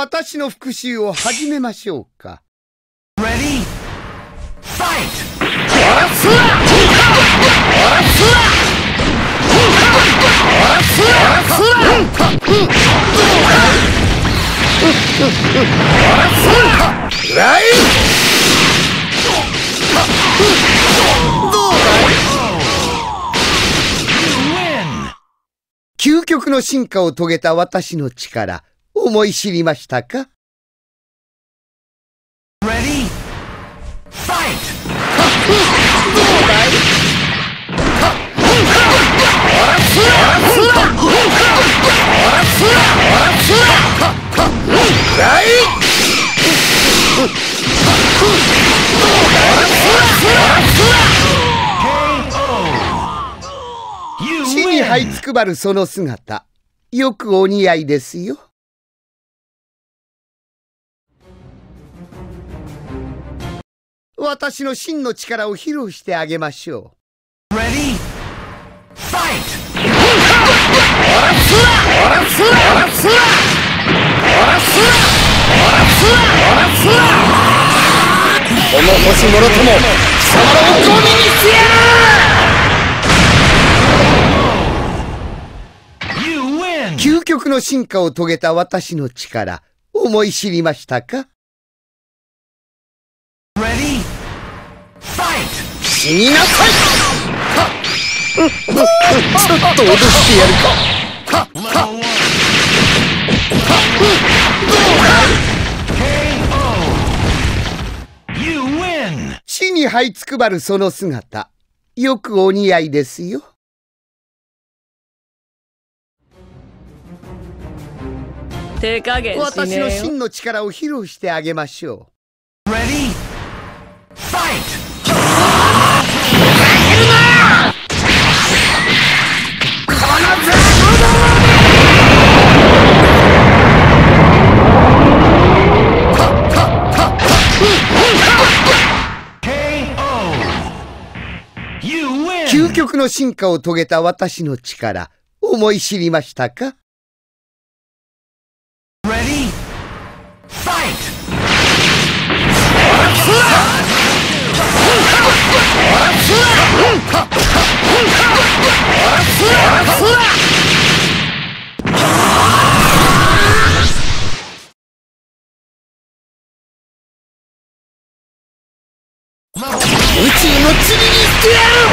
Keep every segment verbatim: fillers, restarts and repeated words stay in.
私の復讐を始めましょうか。 Ready? Fight! 究極の進化を遂げた私の力、思い知りましたか？ Ready? Fight! どうだい？地に這いつくばるその姿、よくお似合いですよ。私の真の力を披露してあげましょう。 Ready? Fight! この星もろとも貴様らをゴミにしてやる！究極の進化を遂げた私の力、思い知りましたか？ Ready? Fight! 死になさい！ちょっと脅してやるか。地に這いつくばるその姿、よくお似合いですよ。 手加減しねえよ。 私の真の力を披露してあげましょう。 Ready? Fight! 究極の進化を遂げた私の力、思い知りましたか？ Ready? Fight! 宇宙の塵にしてやる！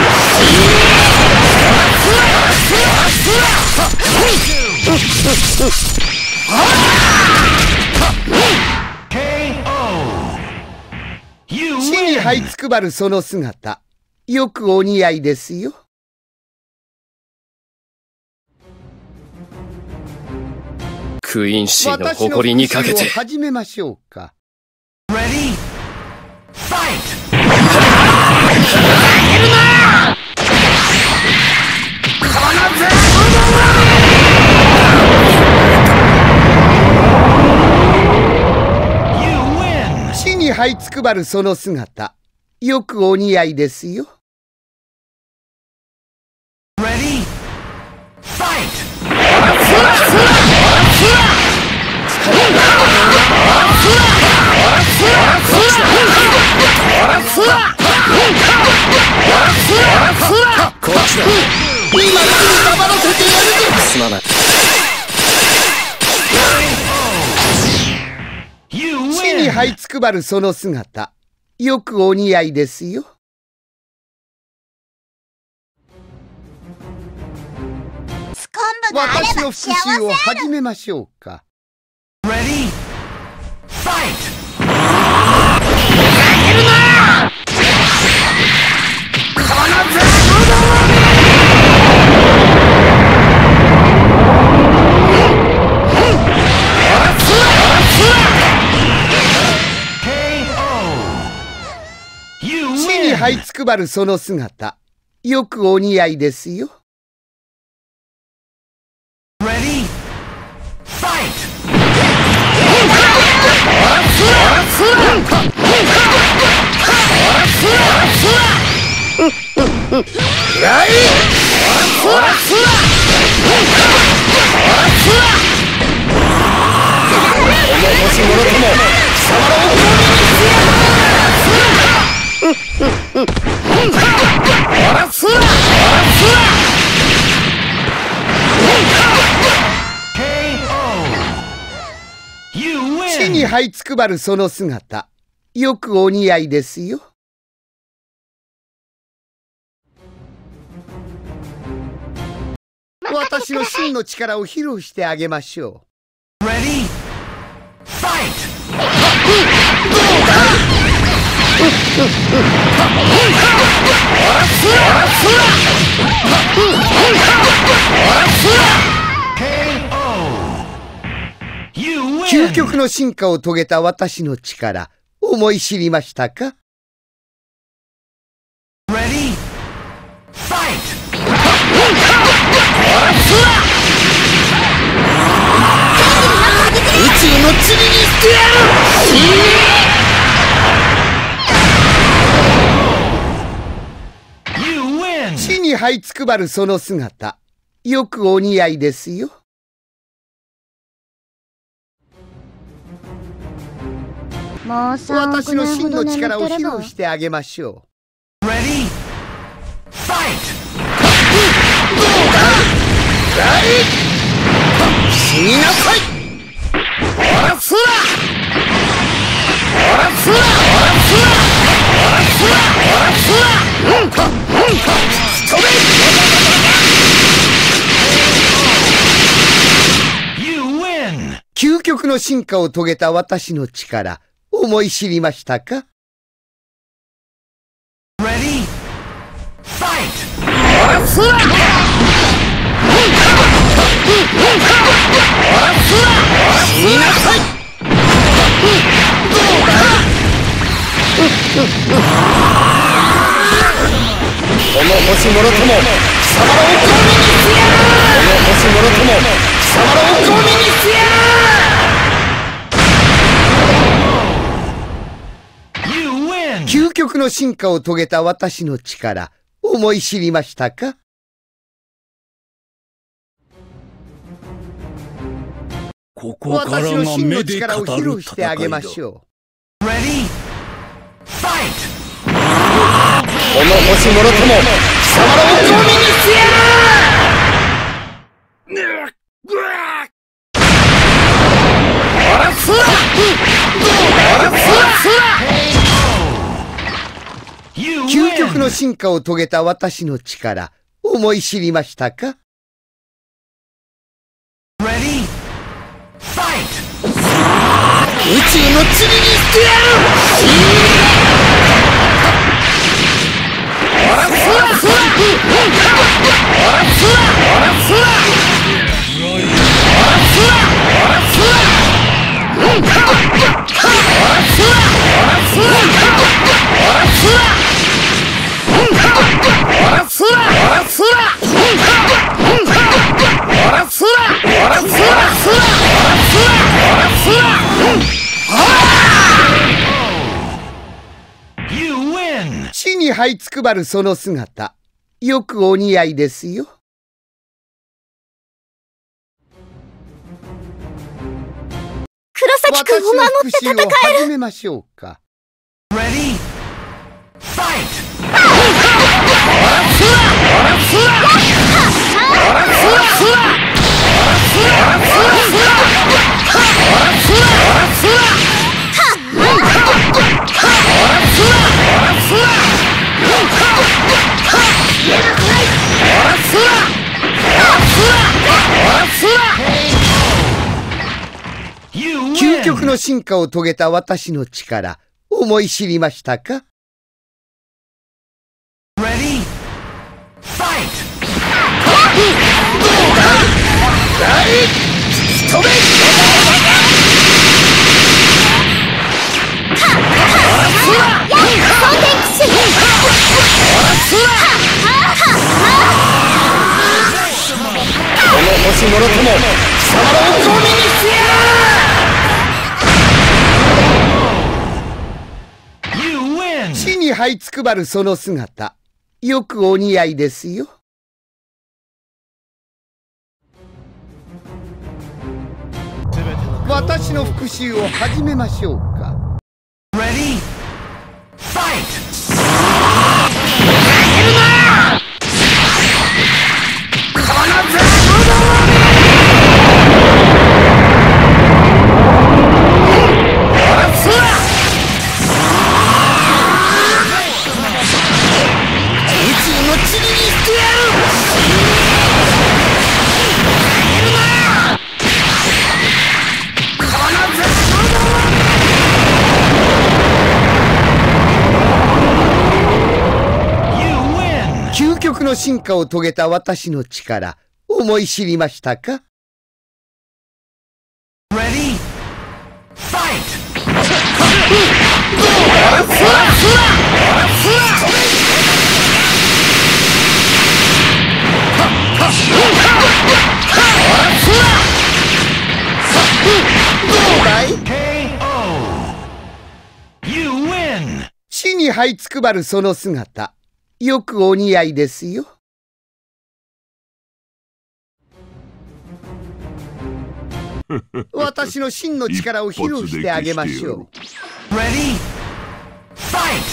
地に這いつくばるその姿、よくお似合いですよ。 クイーンシーの誇りにかけて。 私の復讐を始めましょうか。 Ready? Fight! 地に這いつくばるその姿、よくお似合いですよ。 Ready? Fight! こっちだ。 今すぐ黙らせてやるぞ。 すまない。 地に這いつくばるその姿、よくお似合いですよ。 スコンブがあれ私のば幸せ復讐を始めましょうか。 Ready? Fight! 地に這いつくばるその姿、よくお似合いですよ。 Ready? Fight! 星し者とも貴様らをゴミにしてやる。あらすらあらすら地に這いつくばるその姿、よくお似合いですよ。私の真の力を披露してあげましょう。 Ready? Fight! 究極の進化を遂げた私の力、思い知りましたか？ Ready? Fight! 宇宙の塵にしてやる。 地に這いつくばるその姿、よくお似合いですよ。 もうさ私の真の力を披露してあげましょう。 Ready? Fight! 死になさい。おらすらおらすらおらすらおらすらおらすらうんかうんか仕留め。 究極の進化を遂げた私の力、思い知りましたか？ Ready? Fight! おらすらおらすら死になさい。この星者とも貴様らをゴミにしてやる。この星者とも貴様らをゴミにしてやる。究極の進化を遂げた私の力、思い知りましたか？ ここからが目で語る戦いだ。 私の真の力を披露してあげましょう。 Ready? Fight! この星者とも貴様らをゴミにしてやる。おらすらおらすら究極の進化を遂げた私の力、思い知りましたか？ Ready? Fight! 宇宙の塵にしてやる。おらすらすらおらすらおらすらおらすらおらすらうんかおらすらおらすらおらすらうんかおらすらおらすらうんかうんかおらすらおらすらすらおらすらおらすらうん地に這いつくばるその姿、よくお似合いですよ。 黒崎くんを守って戦える。 私の復讐を始めましょうか。 Ready? Fight! おらすらおらすらおらすらすらおらすらおらすらすらおらすらおらすらおらすらおらすら究極の進化を遂げた私の力、思い知りましたか？ Ready? Fight! 飛べ。この星者とも貴様らをゴミにしてやる。 地に這いつくばるその姿、よくお似合いですよ。 私の復讐を始めましょうか。 Ready? Fight! 究極の進化を遂げた私の力、思い知りましたか？ Ready? Fight! ケーオー! You win! 地に這いつくばるその姿、よくお似合いですよ。私の真の力を披露してあげましょう。 Ready? Fight!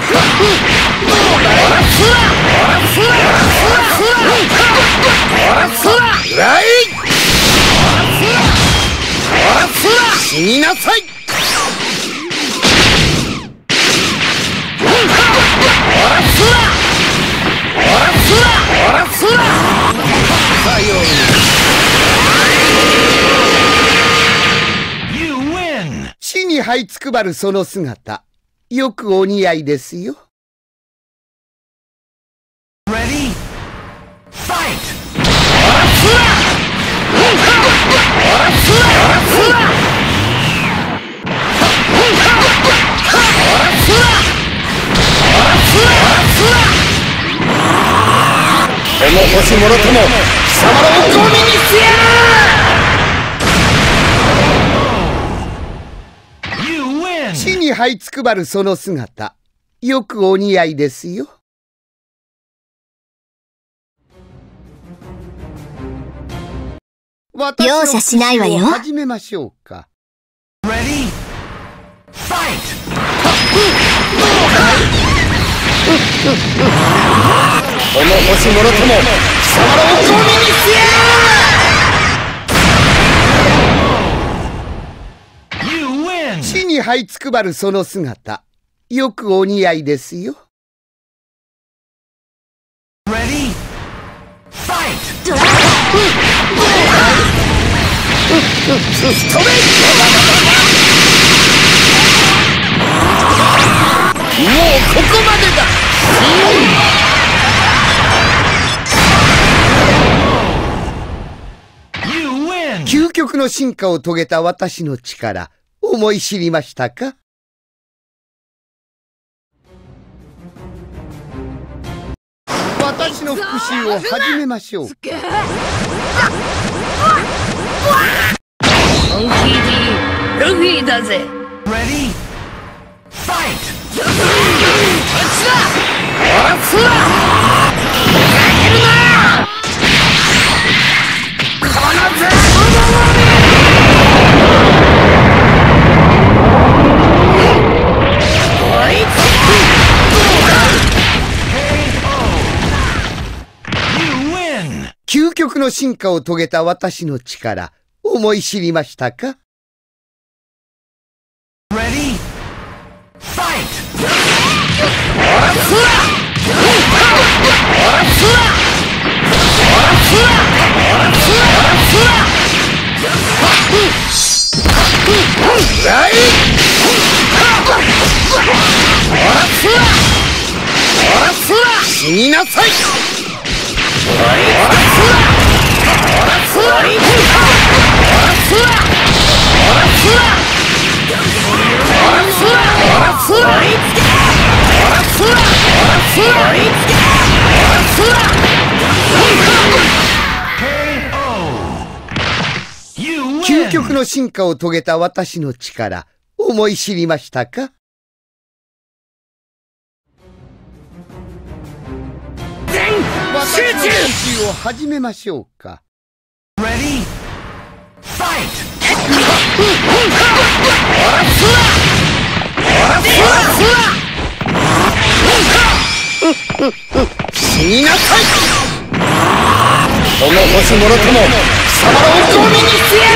死になさい。さように。 You win! 地に這いつくばるその姿、よくお似合いですよ。 Ready? Fight! この星もろとも貴様らをゴミにしてやる。 You win! 地に這いつくばるその姿、よくお似合いですよ。 容赦しないわよ。 始めましょうか。 Ready? Fight! この星もろとも貴様らをゴミにしてやる。 You win! 地に這いつくばるその姿、よくお似合いですよ。 Ready? Fight! もうここまでだ。 You win! 究極の進化を遂げた私の力、思い知りましたか？私の復讐を始めましょうか。 モンキー D ルフィだぜ。 Ready? Fight! 究極の進化を遂げた私の力、思い知りましたか？ Ready? Fight! 死になさい。究極の進化を遂げた私の力、思い知りましたか？私の復讐を始めましょうか。 Ready? Fight! 死になさい。この星もろとも貴様らをゴミにしてや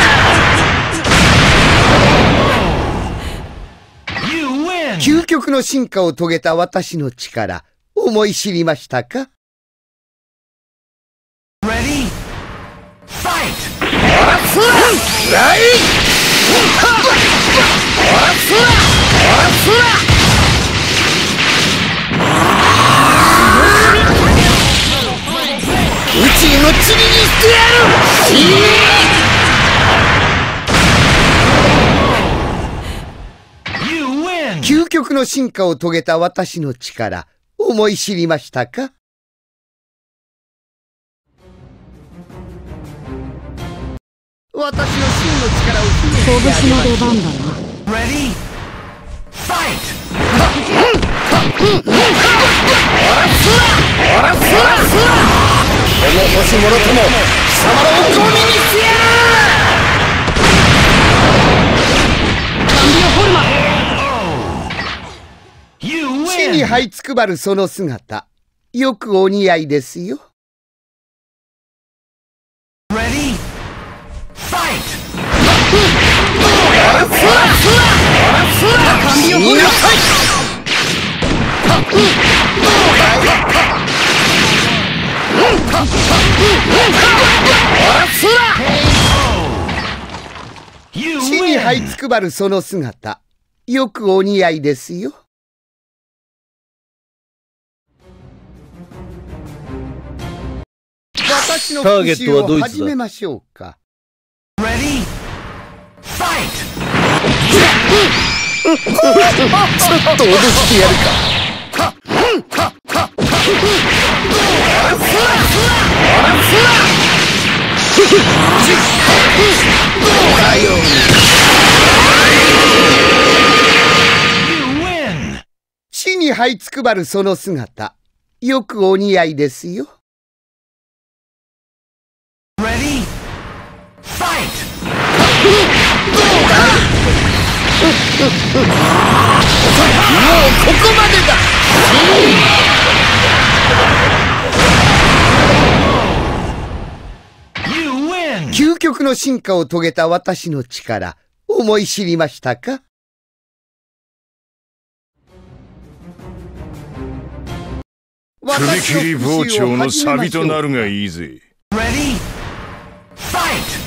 る。究極の進化を遂げた私の力、思い知りましたか？ Ready? Fight! 宇宙の塵にしてやる。死ね。 究極の進化を遂げた私の力、思い知りましたか？私の真の力を秘めてやりましょう。拳の出番だな。 Ready? Fight! この星もろとも貴様らをゴミにしてやる。地に這いつくばるその姿、よくお似合いですよ。 Ready? Fight! 死になさい。 地に這いつくばるその姿、よくお似合いですよ。私の復讐を始めましょうか。 Ready? Fight! ちょっと脅してやるか。 地に這いつくばるその姿、よくお似合いですよ。 Ready? Fight! もうここまでだ。 究極の進化を遂げた私の力、思い知りましたか？ 首切り包丁のサビとなるがいいぜ。 Ready? Fight!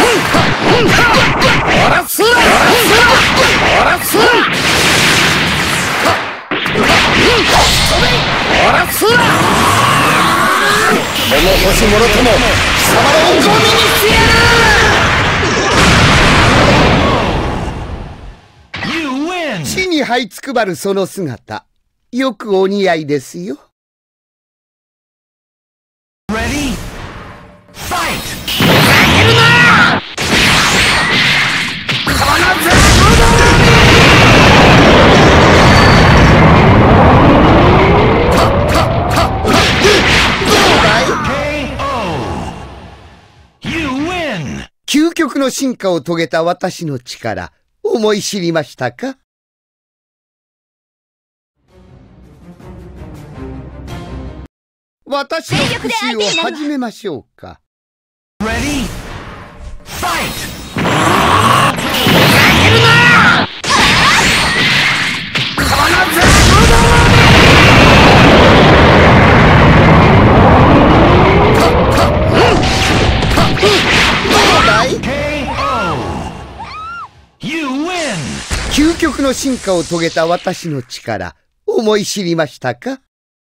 この星もろとも貴様らをゴミにしてやる。 地に這いつくばるその姿、よくお似合いですよ。 Ready? Fight! 究極の進化を遂げた私の力、思い知りましたか？私の復讐を始めましょうか。 Ready? Fight! 究極の進化を遂げた私の力、思い知りましたか？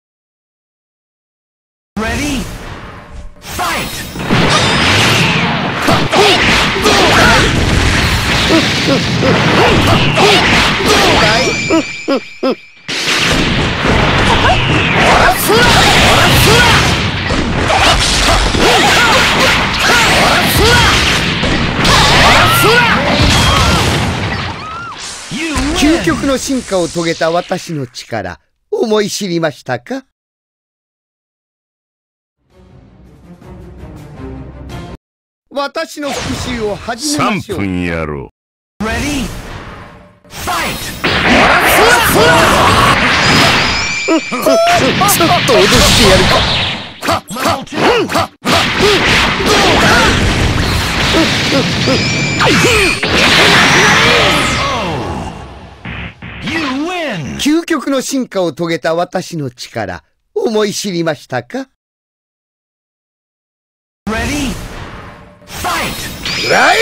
Ready? Fight! 究極の進化を遂げた私の力、思い知りましたか？ 私の復讐を始めましょう。 さんぷんやろう。 Ready? Fight! ちょっと脅してやるか。 Level two! You win! 究極の進化を遂げた私の力、思い知りましたか？ Ready? Fight! ライ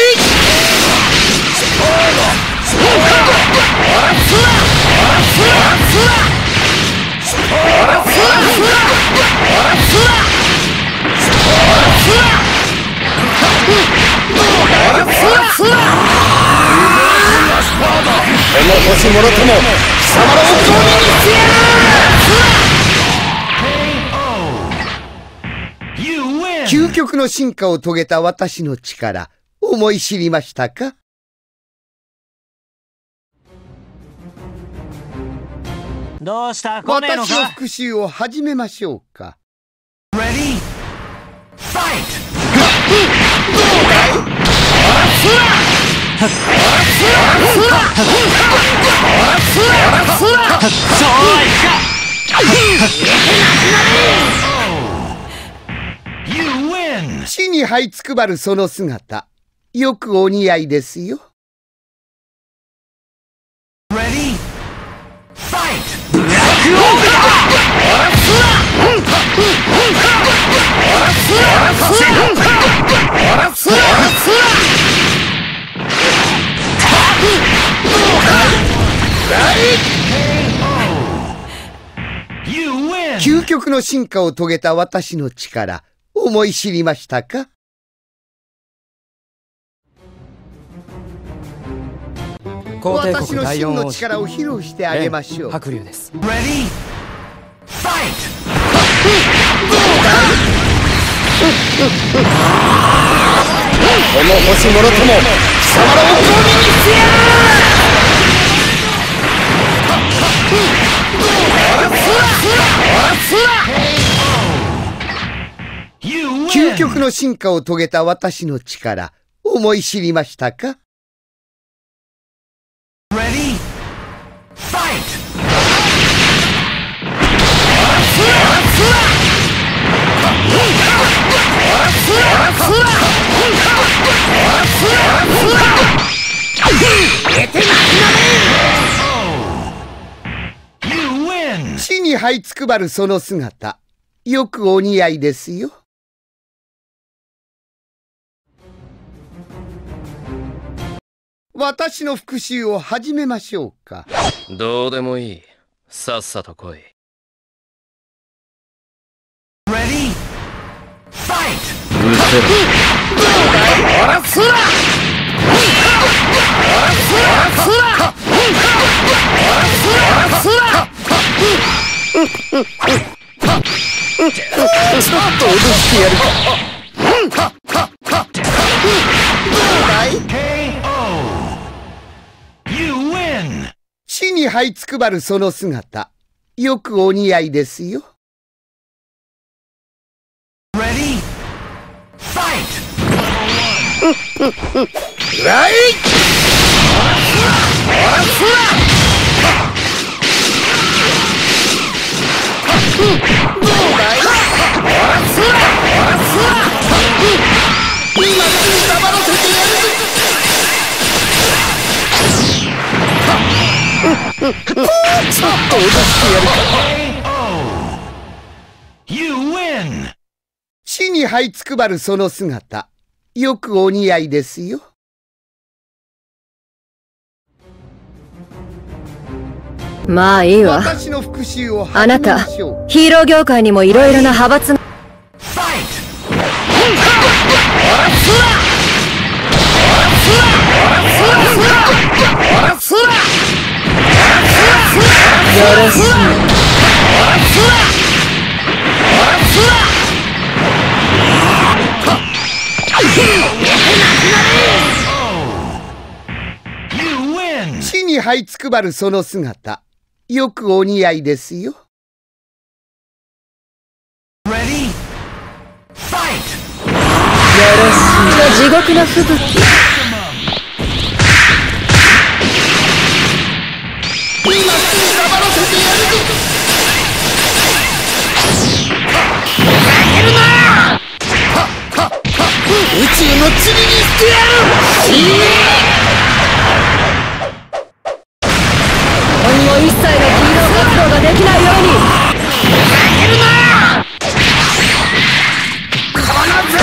この星もろとも貴様らをゴミにしてやる！ You win! 究極の進化を遂げた私の力、思い知りましたか？ どうした来ねえの私のか。 復讐を始めましょうか。 Ready? Fight! そうはいくか。 You win! 地に這いつくばるその姿、よくお似合いですよ。 Ready? Fight! 究極の進化を遂げた私の力、思い知りましたか？私の真の力を披露してあげましょう。 白龍です。 Ready? Fight! この星もろとも貴様らをゴミにしてやる！ 究極の進化を遂げた私の力、思い知りましたか？ Ready? Fight! 地に這いつくばるその姿、よくお似合いですよ。私の復讐を始めましょうか。 どうでもいい。さっさと来い。 Ready? Fight! ちょっと脅してやるか。地に這いつくばるその姿、よくお似合いですよ。 Ready? Fight! ライちょっと脅してやるか。 You win! 地に這いつくばるその姿、よくお似合いですよ。 まあいいわ。 私の復讐をあなた始めましょう。 ヒーロー業界にもいろいろな派閥が。 Fight! よろしい。 You win! 地に這いつくばるその姿、よくお似合いですよ。 Ready? Fight! よろしい。 地獄の吹雪。 今すぐ黙らせてやるぞ。ふざけるな。宇宙の塵にしてやる。 今後一切のヒーロー活動ができないように。 ふざけるな。このザ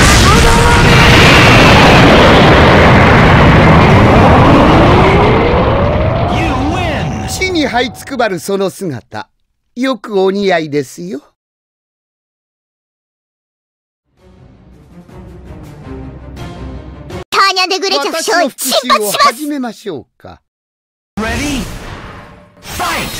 コどもめ。地に這いつくばるその姿、よくお似合いですよ。 ターニャ・デグレチェフ将尉、 私の復讐を始めましょうか。 Ready? Fight!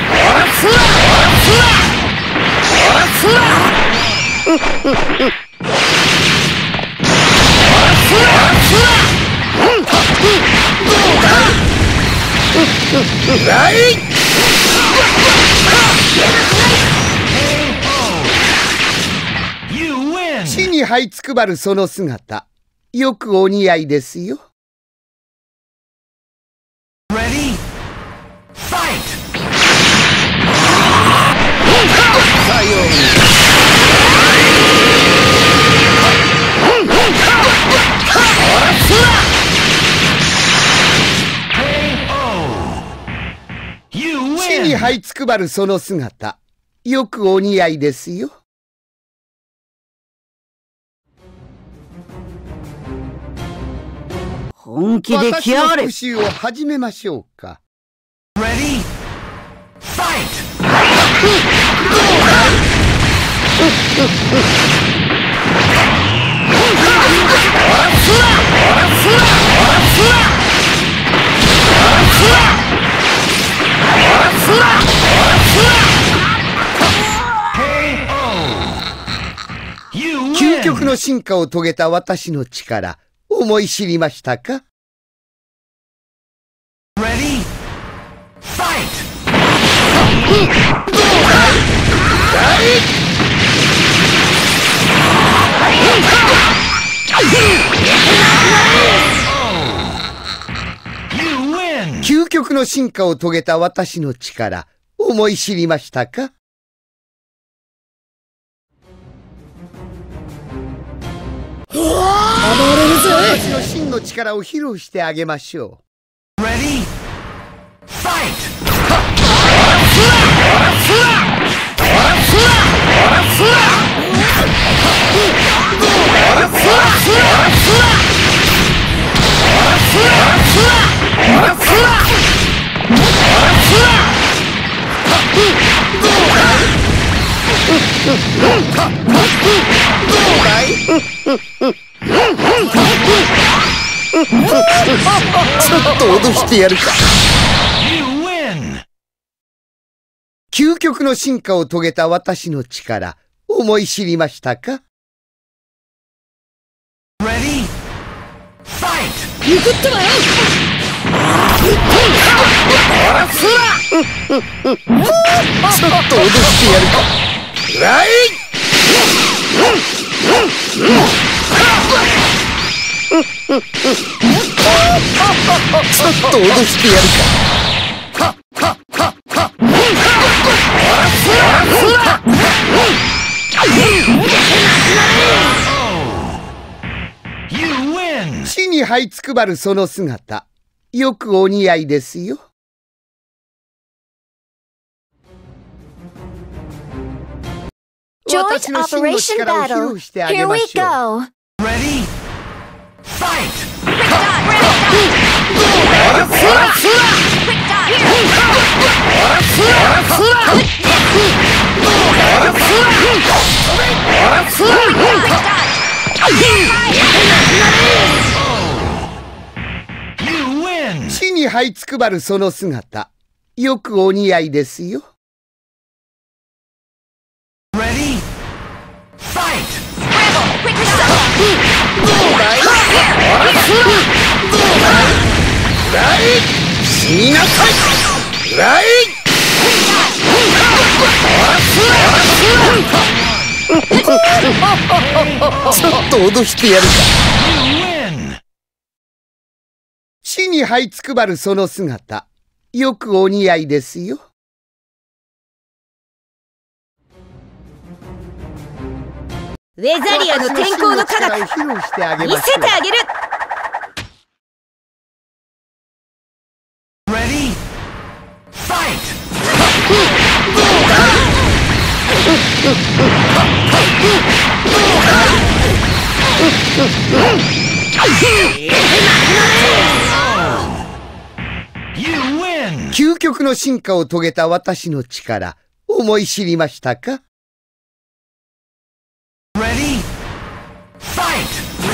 地に這いつくばるその姿、よくお似合いですよ。 Ready? Fight! さように。地に這いつくばるその姿、よくお似合いですよ。 本気で来やがれ。 私の復讐を始めましょうか。 Ready? Fight! 究極の進化を遂げた私の力、思い知りましたか？ Ready? Fight! 究極の進化を遂げた私の力、思い知りましたか？私の真の力を披露してあげましょう。 Ready? Fight! ちょっと脅してやるか。究極の進化を遂げた私の力、思い知りましたか？ Ready? Fight! ゆくってばよ。 ちょっと脅してやるか。ライちょっと脅してやるか。地に這いつくばるその姿、よくお似合いですよ。私の真の力を披露してあげましょう。 Ready? Fight! 地に這いつくばるその姿、よくお似合いですよ。 Ready? Fight! 死になさい。ライちょっと脅してやるか。 地に這いつくばるその姿、よくお似合いですよ。 ウェザリアの天候の科学、見せてあげる。 Ready? Fight! 究極の進化を遂げた私の力、思い知りましたか？ Ready? Fight!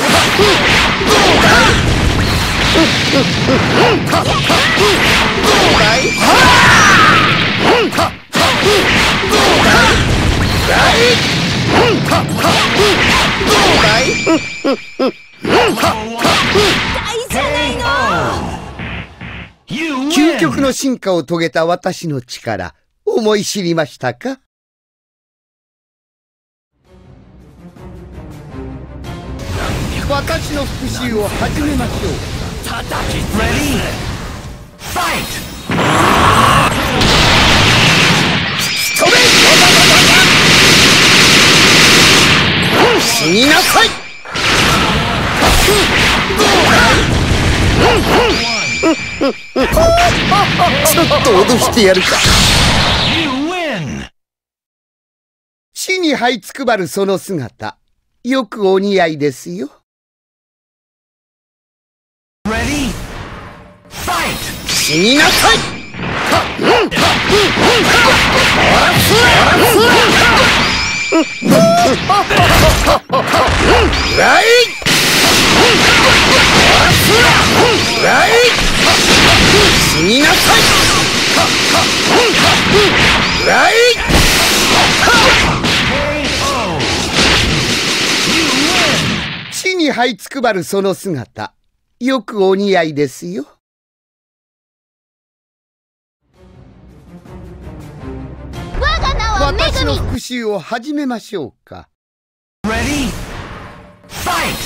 究極の進化を遂げた私の力、思い知りましたか？私の復讐を始めましょう。 Ready? Fight! 死になさい。ちょっと脅してやるか。地に這いつくばるその姿、よくお似合いですよ。 Ready? Fight! 死になさい。ライライ死になさい。ライ地に這いつくばるその姿、よくお似合いですよ。 我が名はめぐみ。 私の復讐を始めましょうか。 Ready? Fight!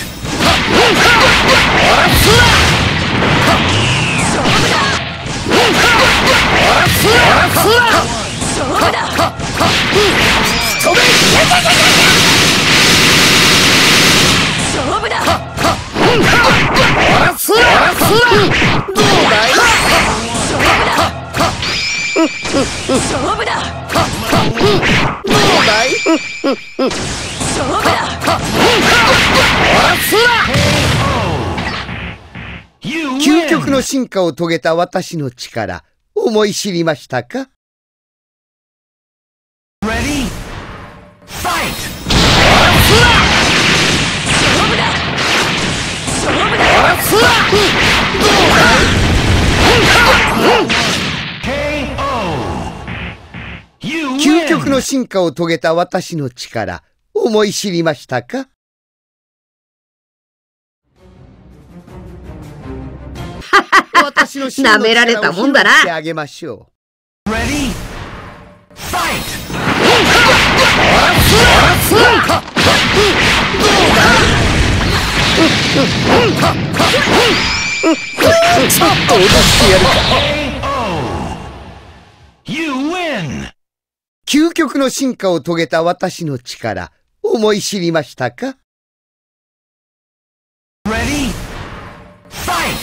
究極の進化を遂げた私の力、思い知りましたか？ Ready? Fight! 究極の進化を遂げた私の力、思い知りましたか？私の真の力を披露してあげましょう。 Ready? Fight! ちょっと脅してやるか。 You win! 究極の進化を遂げた私の力、思い知りましたか？ Ready? Fight!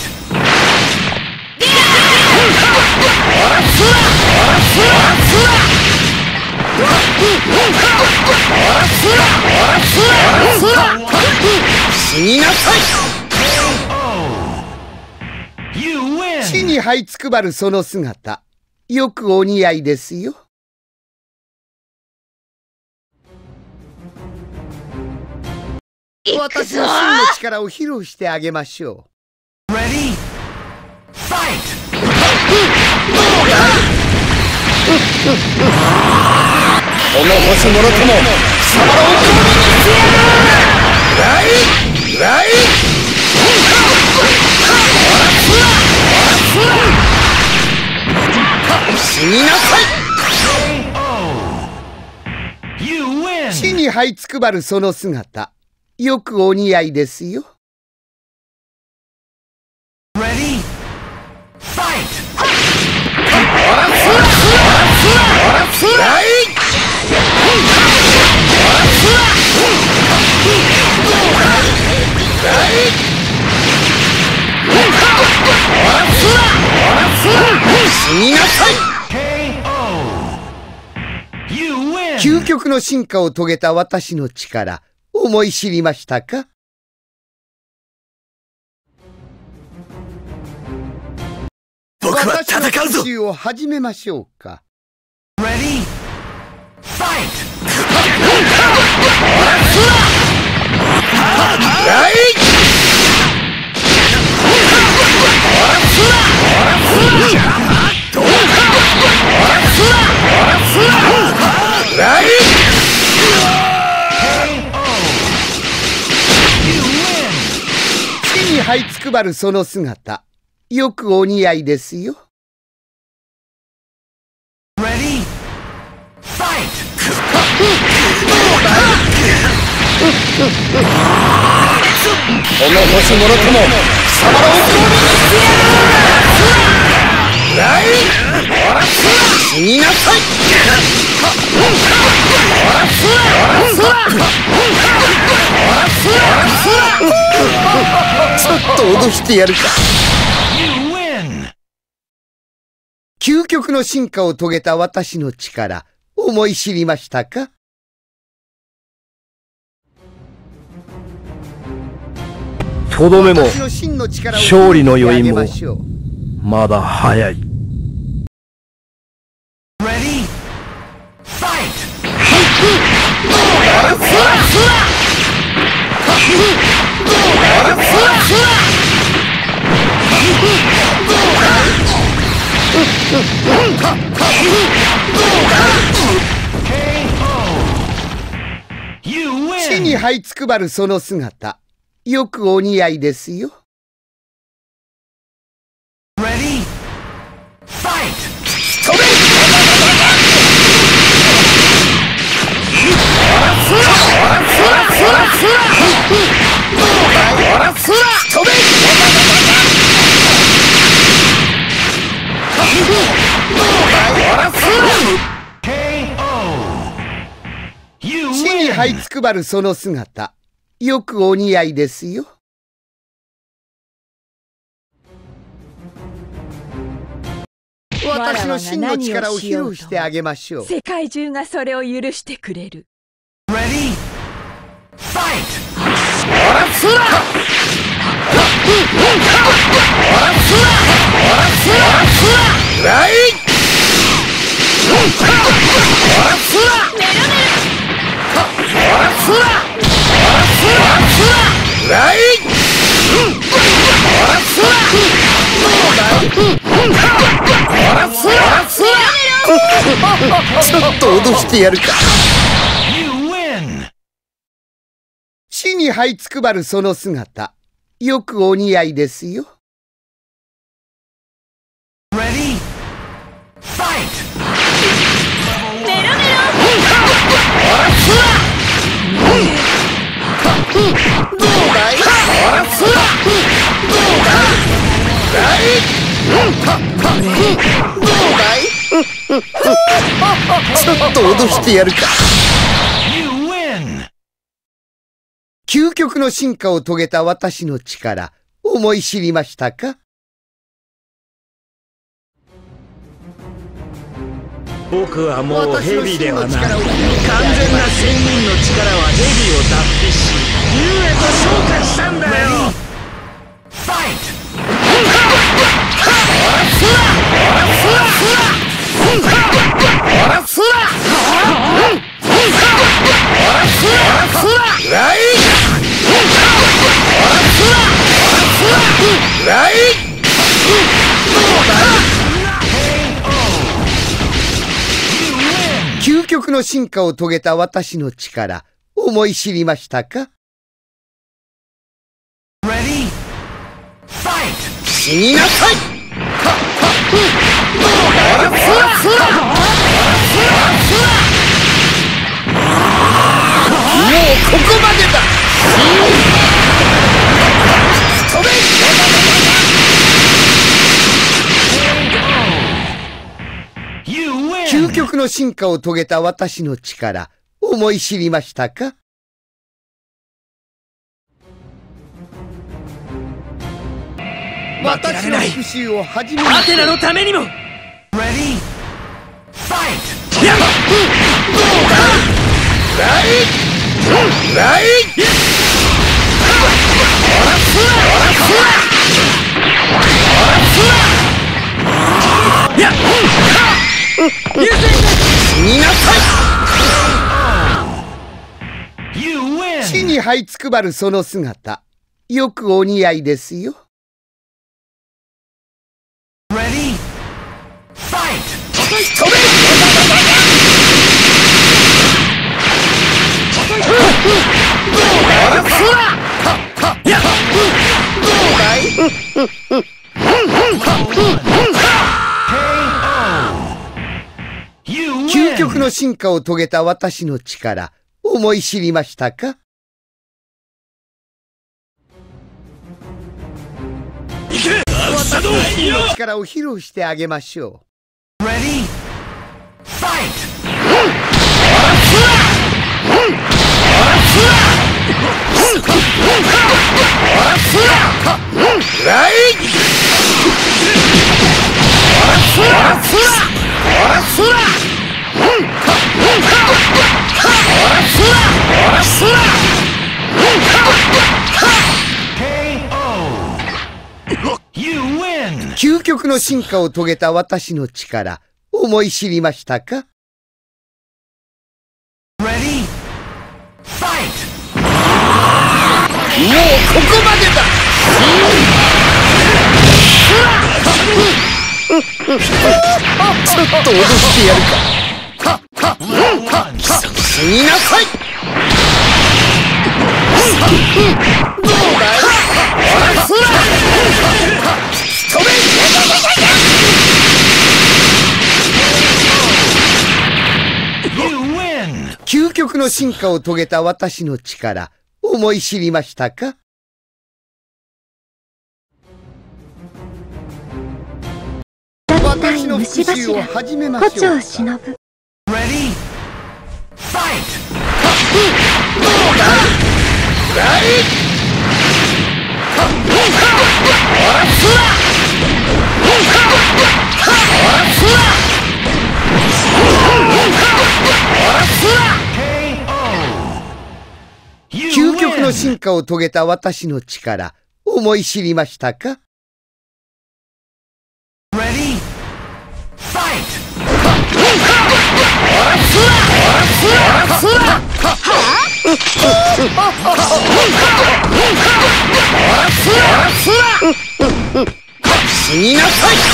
死になさい。地に這いつくばるその姿、よくお似合いですよ。私の真の力を披露してあげましょう。 Ready? Fight! この星もろとも貴様らをお込みにしてやる。ライライ死になさい。地に這いつくばるその姿、よくお似合いですよ。 Ready? 究極の進化を遂げた私の力、思い知りましたか？ 僕は戦うぞ。 私の復讐を始めましょうか。 Ready? Fight! 地に這いつくばるその姿、よくお似合いですよ。 Ready? Fight! この星者とも貴様らを死になさい。 ちょっと脅してやるか。究極の進化を遂げた私の力、思い知りましたか？ とどめも勝利の余韻もまだ早い。 Ready? Fight! 地に這いつくばるその姿、よくお似合いですよ。 Ready? Fight! 地に這いつくばるその姿、よくお似合いですよ。私の真の力を披露してあげましょう。 世界中がそれを許してくれる。 Ready? Fight! ちょっと脅してやるか。地に這いつくばるその姿、よくお似合いですよ。 Ready? Fight! メロメロ。 どうだい？ちょっと脅してやるか。究極の進化を遂げた私の力、思い知りましたか？ 僕はもうヘビではない。完全な仙人の力はヘビを脱皮し竜へと昇華したんだよ。 ファイト！ 究極の進化を遂げた私の力、思い知りましたか？ 死になさい。もうここまでだ。 究極の進化を遂げた私の力、思い知りましたか？私の復讐を始めましょう。アテナのためにも。レディーファイト。やっ。ライライ。オラスラオラスラ。やっ。優勢死になさい。地に這いつくばるその姿、よくお似合いですよ。Ready? Fight! 飛べ！どうだい？そら！やっ！どうだい？究極の進化を遂げた私の力、思い知りましたか？私の力を披露してあげましょう。Ready? Fight! 究極の進化を遂げた私の力、思い知りましたか？ Ready? Fight! もうここまでだ！ちょっと脅してやるか。死になさい！どうだい？究極の進化を遂げた私の力、思い知りましたか？私の復讐を始めましょう。胡蝶忍。Ready? Fight! どうだ？ライ！究極の進化を遂げた私の力、思い知りましたか？ Ready? Fight! 死になさい！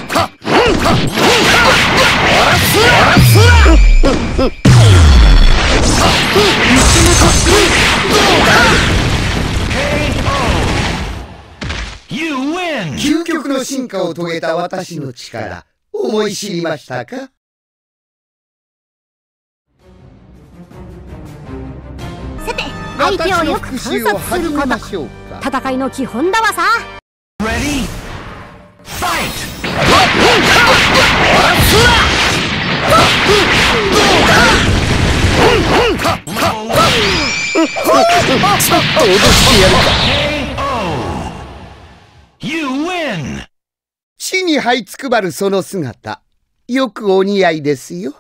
究極の進化を遂げた私の力、思い知りましたか？ さて、相手をよく観察すること、戦いの基本だわさ。 Ready? Fight! ちょっと脅してやるか。 You win! 地に這いつくばるその姿、よくお似合いですよ。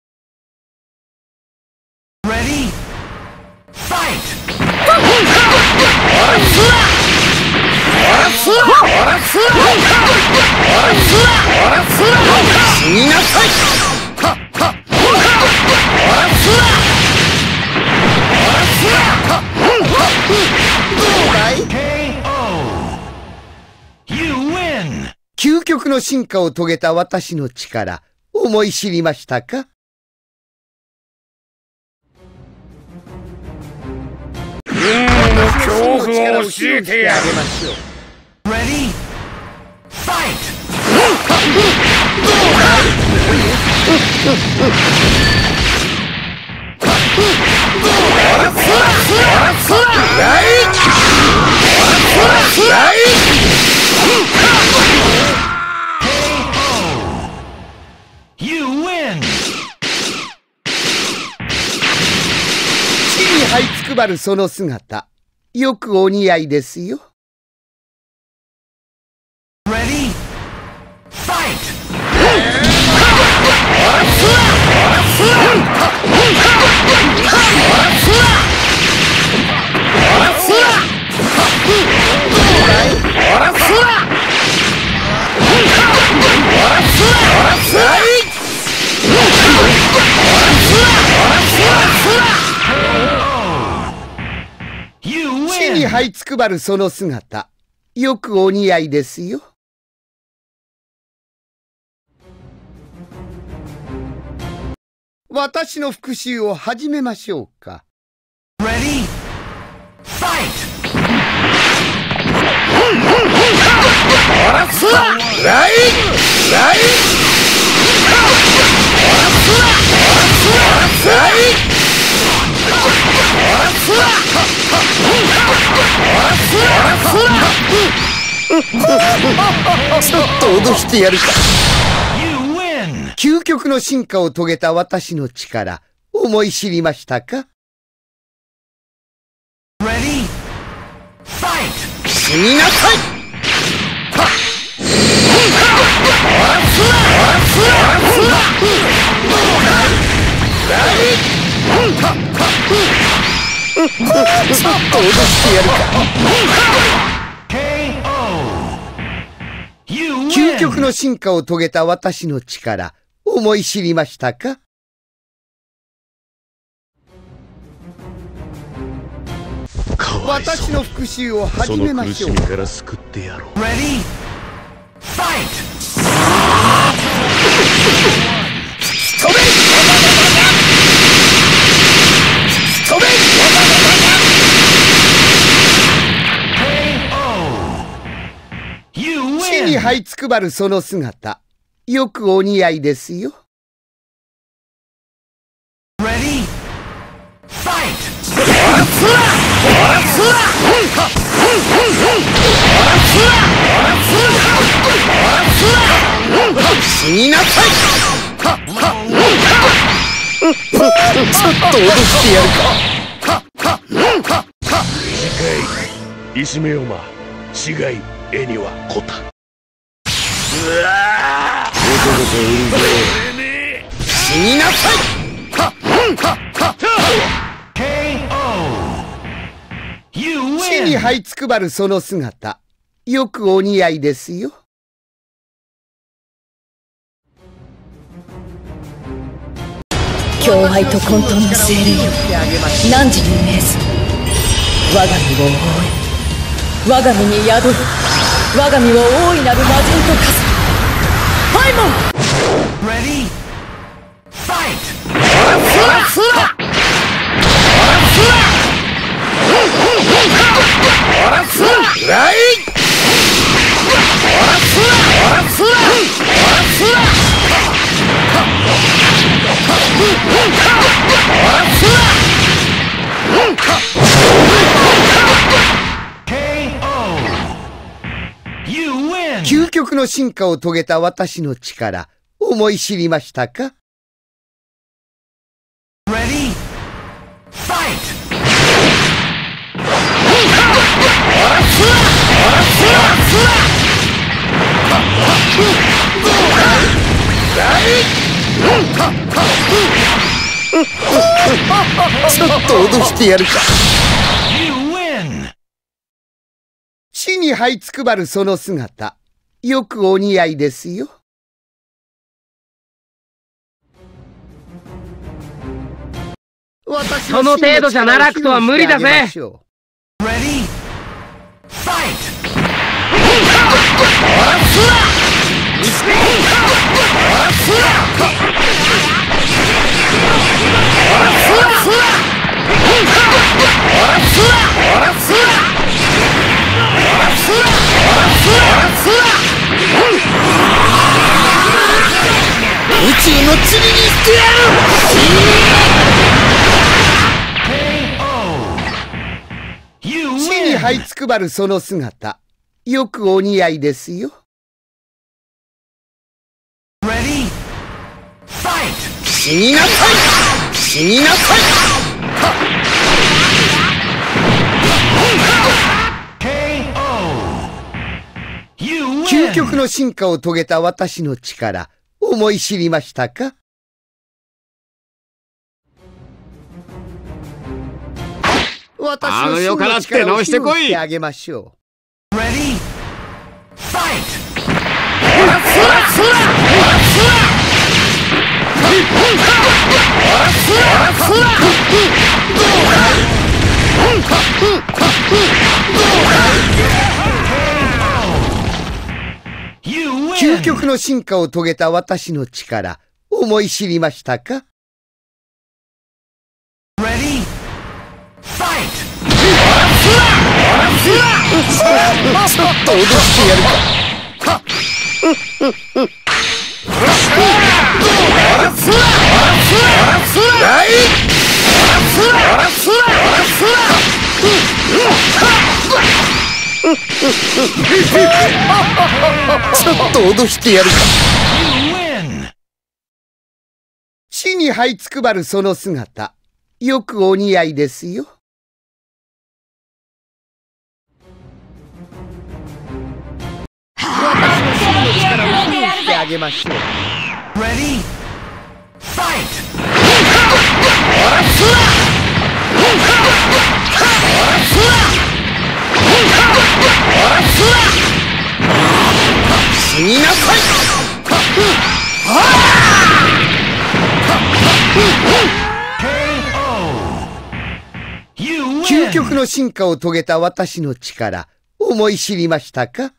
Ready? Fight! 死になさい！どうだい？究極の進化を遂げた私の力、思い知りましたか？ 運命の恐怖を教えてやる。 Ready? Fight! You win! 地に這いつくばるその姿、よくお似合いですよ。 Ready? Fight! 地に這いつくばるその姿、よくお似合いですよ。私の復讐を始めましょうか。 Ready? Fight! ちょっと脅してやるか。究極の進化を遂げた私の力、思い知りましたか？ Ready? Fight! 死になさい！ちょっと脅してやるか。究極の進化を遂げた私の力、思い知りましたか？私の復讐を始めましょう。 その苦しみから救ってやろう。 Ready? Fight! 飛べ！飛べ！地に這いつくばるその姿、よくお似合いですよ。 Ready? Fight! 死になさい！ちょっと脅してやるか。 短いいすめよま死骸絵にはこた。うわーゴトゴトうるぜえ。 死になさい！地に這いつくばるその姿、よくお似合いですよ。 狂愛と混沌の精霊よ、汝に命ず我が身を覆い、我が身に宿る、我が身を大いなる魔人と化すパイモン。 Ready? Fight! 究極の進化を遂げた私の力、思い知りましたか？ Ready? Fight! ちょっと脅してやるか。地に這いつくばるその姿、よくお似合いですよ。 その程度じゃ奈落とは無理だぜ。 Ready? Fight! 宇宙の塵にしてやる！地に這いつくばるその姿、よくお似合いですよ。 Ready? Fight! 死になさい死になさい究極の進化を遂げた私の力、思い知りましたか？私の真の力を披露してあげましょう。Ready? Fight! 究極の進化を遂げた私の力、思い知りましたか？ Ready? Fight! ちょっと脅してやるか。ちょっと脅してやるか。地に這いつくばるその姿、よくお似合いですよ。私の真の力を披露してあげましょう。Ready? Fight! 死になさい。究極の進化を遂げた私の力、思い知りましたか？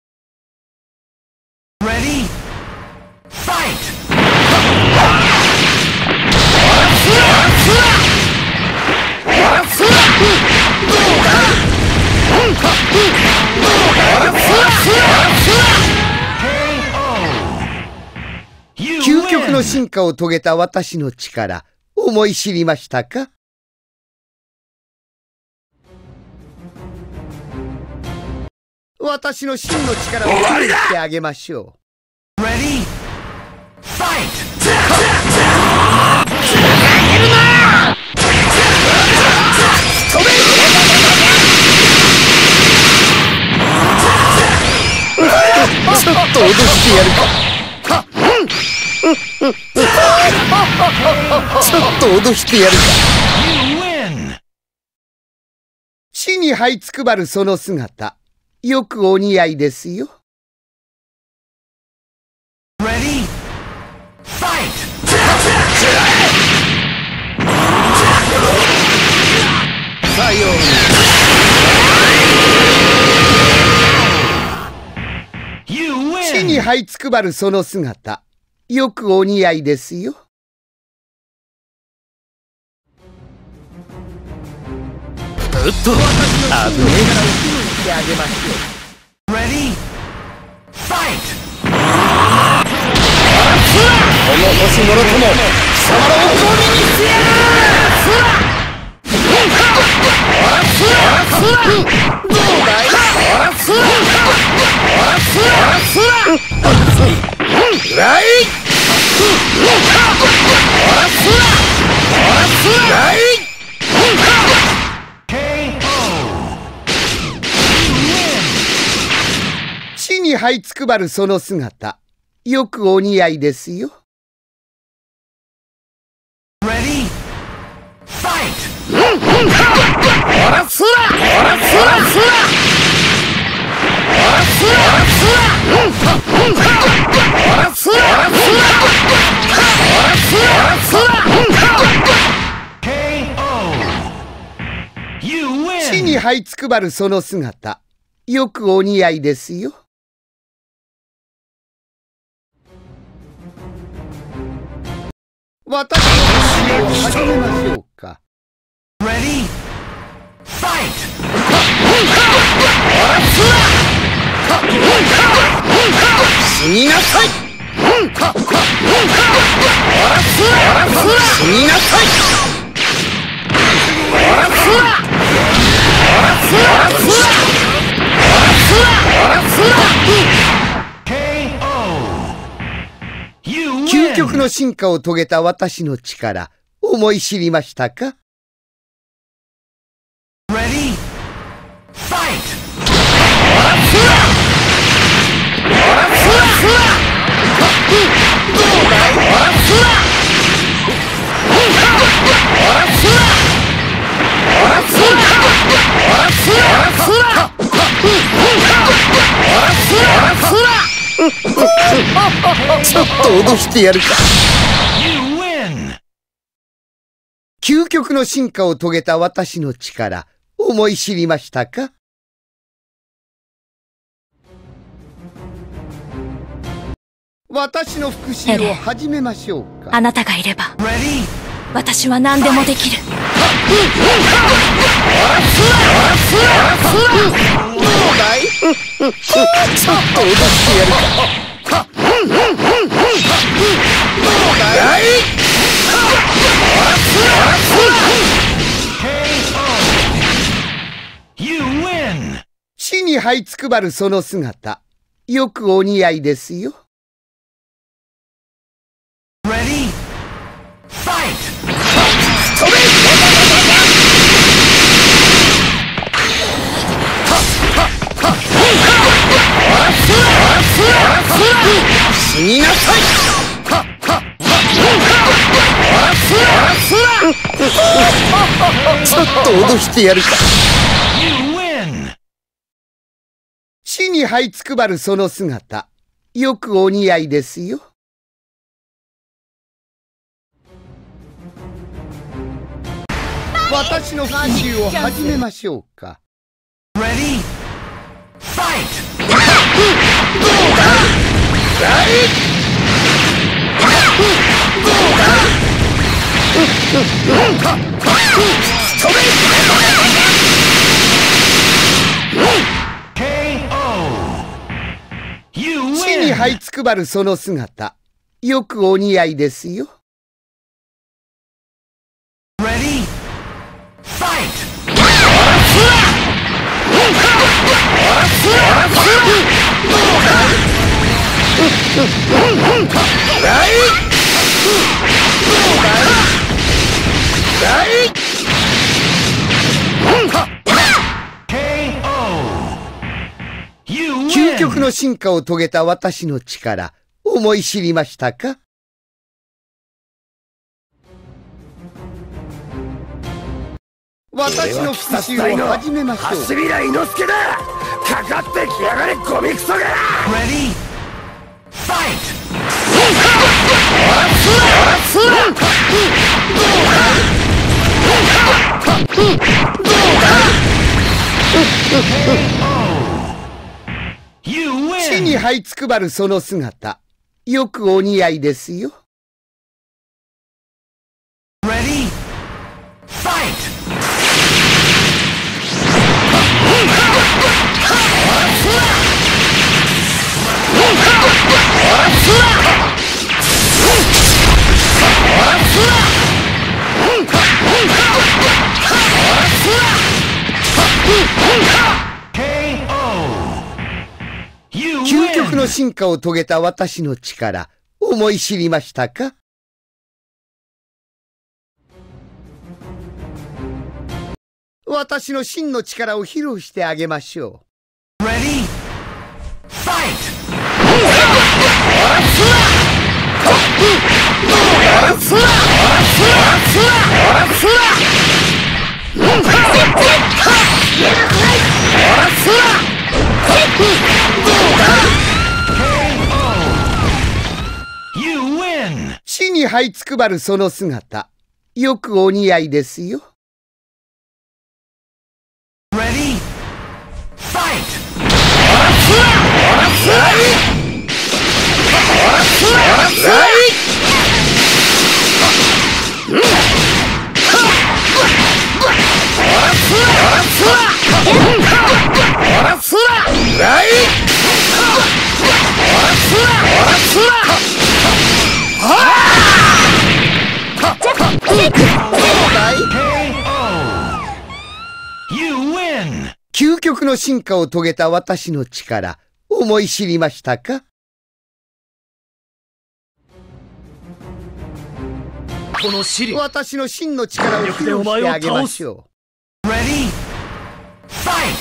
Ready? Fight! 究極の進化を遂げた私の力、思い知りましたか？私の真の力を披露してあげましょう。Ready? Fight! ちょっと脅してやるか。ちょっと脅してやるか。地に這いつくばるその姿、よくお似合いですよ。Ready? Fight! さような。地に這いつくばるその姿、よくお似合いですよ。うっと、私の真の力を披露してあげましょう。Ready? Fight! この星もろとも、貴様らをゴミにしてやる！どうだい？ライ！ライ！地に這いつくばるその姿、よくお似合いですよ。Ready? Fight! おらすら！おらすら！すら！おらすら！すら！おらすら！すら！おらすら！すら！地に這いつくばるその姿、よくお似合いですよ。私の試合を始めましょうか。Ready? Fight! 死になさい。死になさい。究究極の進化を遂げた私の力、思い知りましたか？ Ready? Fight! ちょっと脅してやるか。究極の進化を遂げた私の力、思い知りましたか？私の復讐を始めましょうか。 あなたがいれば私は何でもできる。 どうだい？ちょっと脅してやるか。どうだい？地に這いつくばるその姿、よくお似合いですよ。 Ready? Fight! 死になさい！ちょっと脅してやるか。地に這いつくばるその姿、よくお似合いですよ。私の復讐を始めましょうか。 Ready? Fight! どうだ？地に這いつくばるその姿、よくお似合いですよ。 Ready? Fight! 究極の進化を遂げた私の力、思い知りましたか？私の復讐を始めましょう。 橋平伊之助だ。かかってきやがれ、ゴミクソが。 Ready? Fight! 地に這いつくばるその姿、よくお似合いですよ。 Ready? Fight! 究極の進化を遂げた私の力、思い知りましたか？私の真の力を披露してあげましょう。 Ready? Fight! 地に這いつくばるその姿、よくお似合いですよ。 Ready? Fight! 究極の進化を遂げた私の力、思い知りましたか？ このシリ、 私の真の力を披露してあげましょう。 Ready? Fight!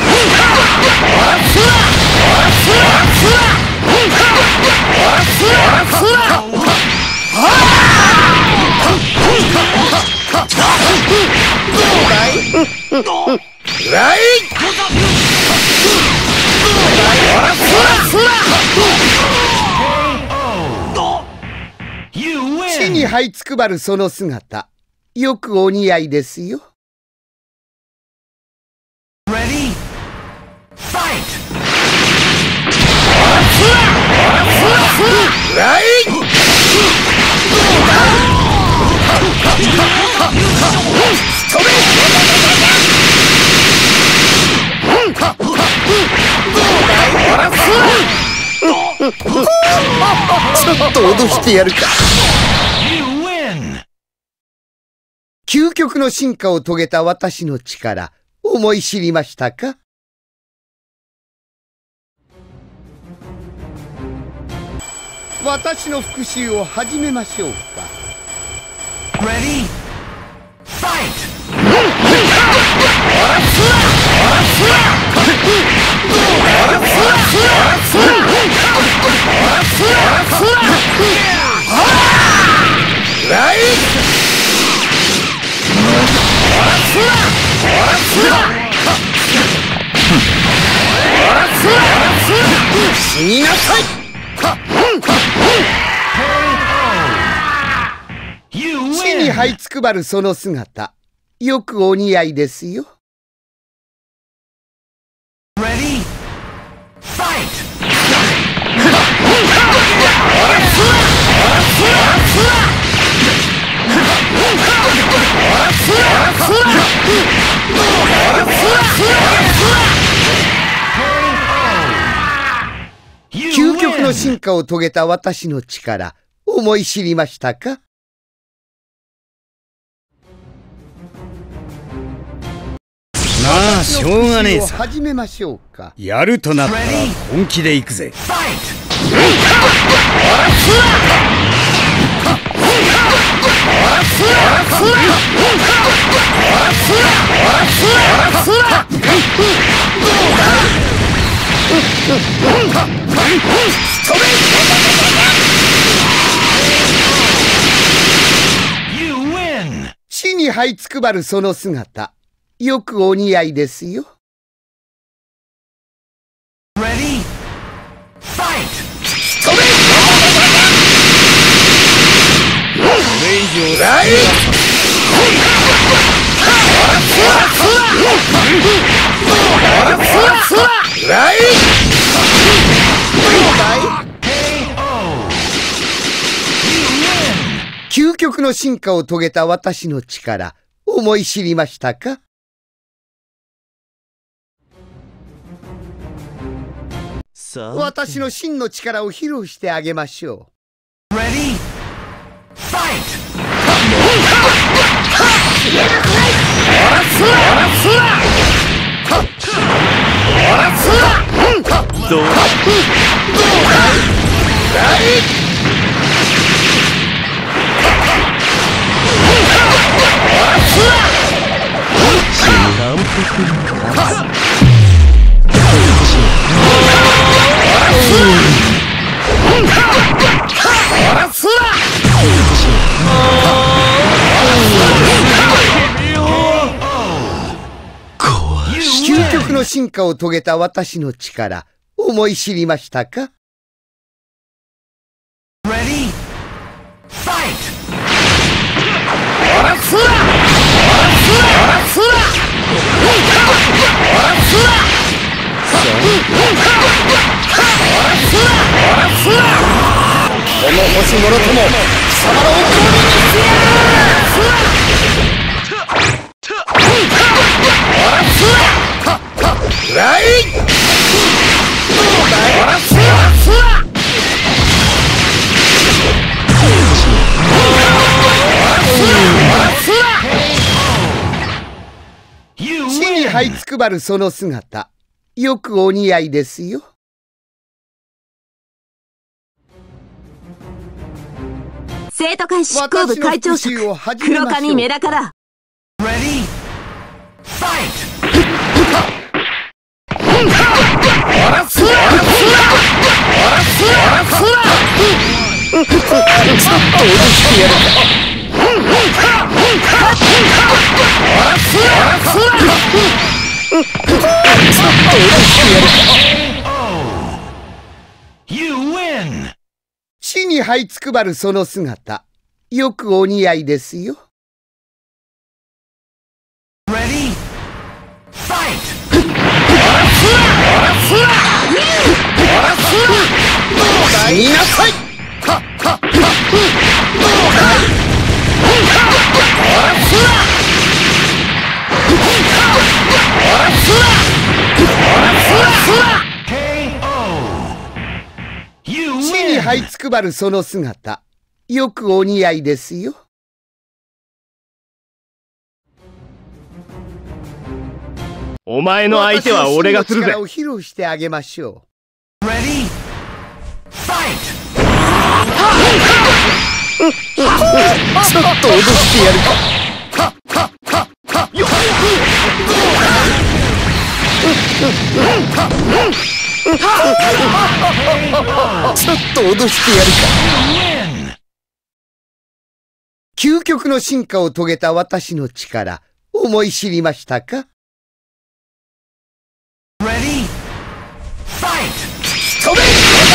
地に這いつくばるその姿、よくお似合いですよ。 Ready? Fight! ちょっと脅してやるか。究極の進化を遂げた私の力、思い知りましたか？私の復讐を始めましょうか。 Ready? Fight! 死になさい。地に這いつくばるその姿、よくお似合いですよ。 Ready? Fight! 究極の進化を遂げた私の力、思い知りましたか？ まあしょうがねえさ。 始めましょうか。 やるとなったら本気で行くぜ。 地に這いつくばるその姿、よくお似合いですよ。 Ready? Fight! これ以上究極の進化を遂げた私の力、思い知りましたか？私の真の力を披露してあげましょう。 Ready? Fight! どうだ？ 究極の進化を遂げた私の力、思い知りましたか？ Ready? Fight! この星もろとも貴様のお首にしてや地に這いつくばるその姿、よくお似合いですよ。 生徒会執行部会長職、黒髪メダカだ。 Ready? Fight! 地に這いつくばるその姿、よくお似合いですよ。 Ready? Fight! 死になさい。地に這いつくばるその姿、よくお似合いですよ。 お前の相手は俺がするぜ。 私の真の力を披露してあげましょう。 Ready? Fight! ちょっと脅してやるか。ちょっと脅してやるか。究極の進化を遂げた私の力、思い知りましたか？ Ready? Fight! 飛べ！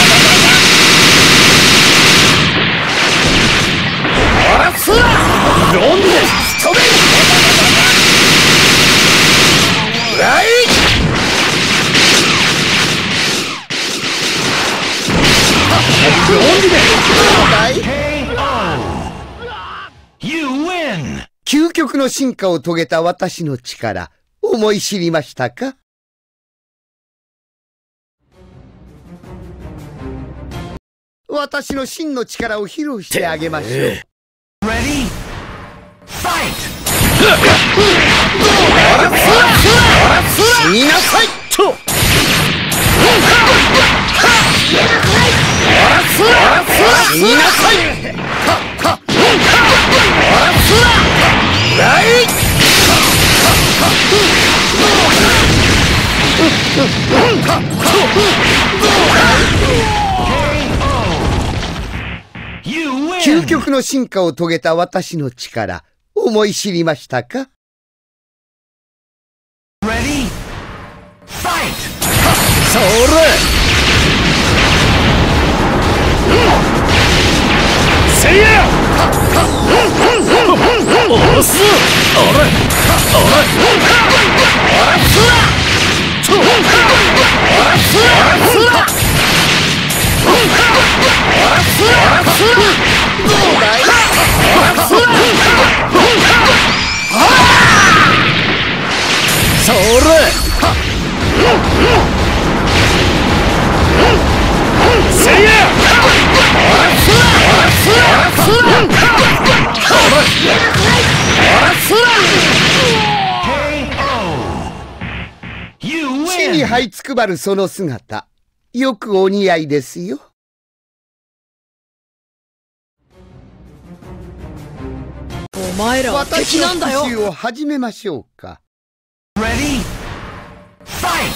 ロンで飛べ！ライ！究極の進化を遂げた私の力、思い知りましたか？私の真の力を披露してあげましょう。 Ready? Fight! 死になさい。死になさい。ライ！究極の進化を遂げた私の力、思い知りましたか？ Ready? Fight! それ！ せいや！おす！あれ！あれ！それ！せいや！ 地に這いつくばるその姿、よくお似合いですよ。 お前らは敵なんだよ。 私の復讐を始めましょうか。 Ready? Fight!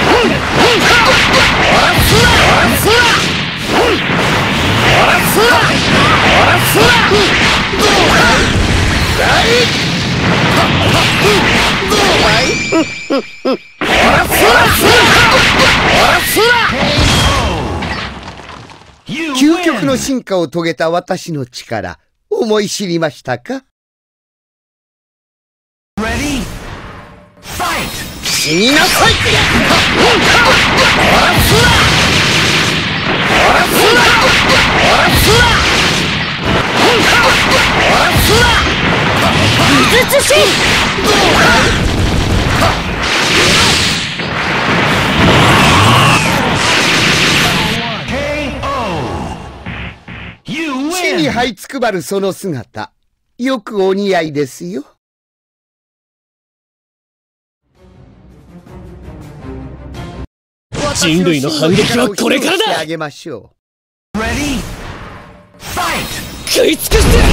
究極の進化を遂げた私の力、思い知りましたか？ Ready? Fight! 死になさい！ 美しい！ 地に這いつくばるその姿、よくお似合いですよ。 人類の反撃はこれからだ。 あげましょう。 Ready? Fight! 食い尽くしてやる。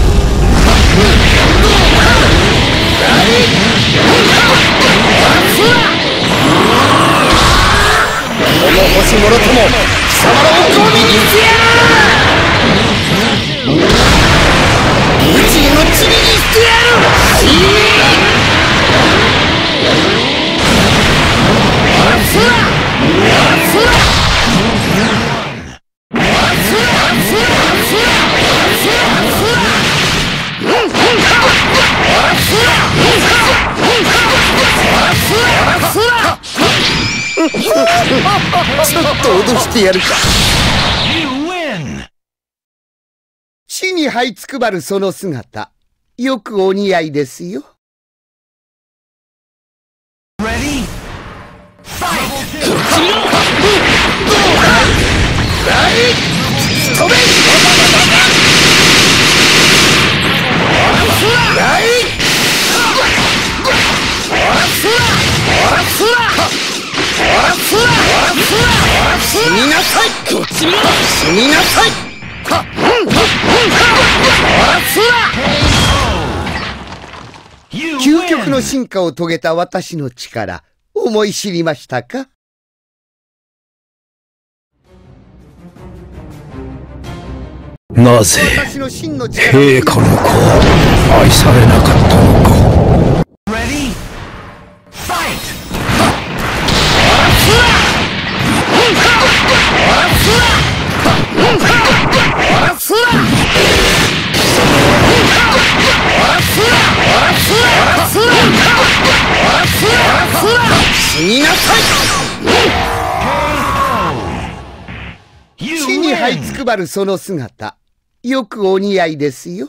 この星もろとも貴様らをゴミにしてやる。宇宙の塵にしてやる。ちょっと脅してやるか。地に這いつくばるその姿、よくお似合いですよ。死になさい。死になさい。究極の進化を遂げた私の力、思い知りましたか？ なぜ陛下の子は愛されなかったのか。 死になさい。 地に這いつくばるその姿、よくお似合いですよ。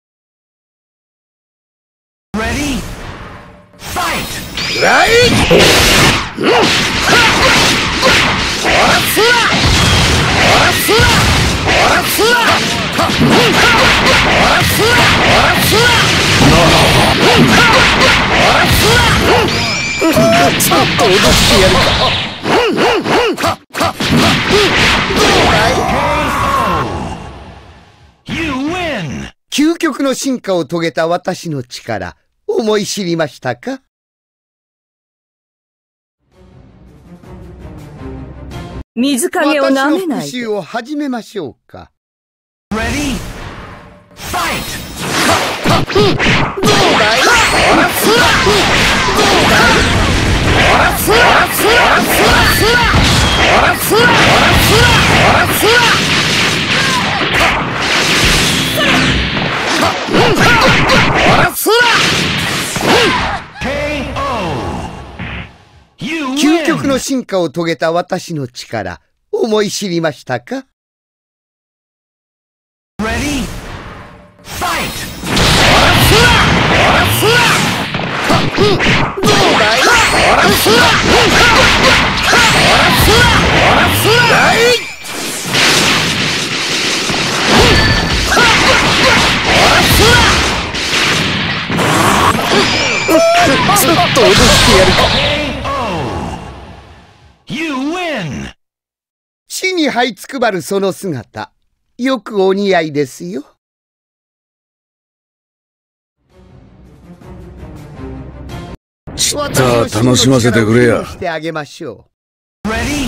ちょっと脅してやるか。究極の進化を遂げた私の力、思い知りましたか？ 水影をなめない。 私の復讐を始めましょうか。究極の進化を遂げた私の力、思い知りましたか？ちょっと脅してやるか。地に這いつくばるその姿、よくお似合いですよ。 ちった楽しませてくれや。 してあげましょう。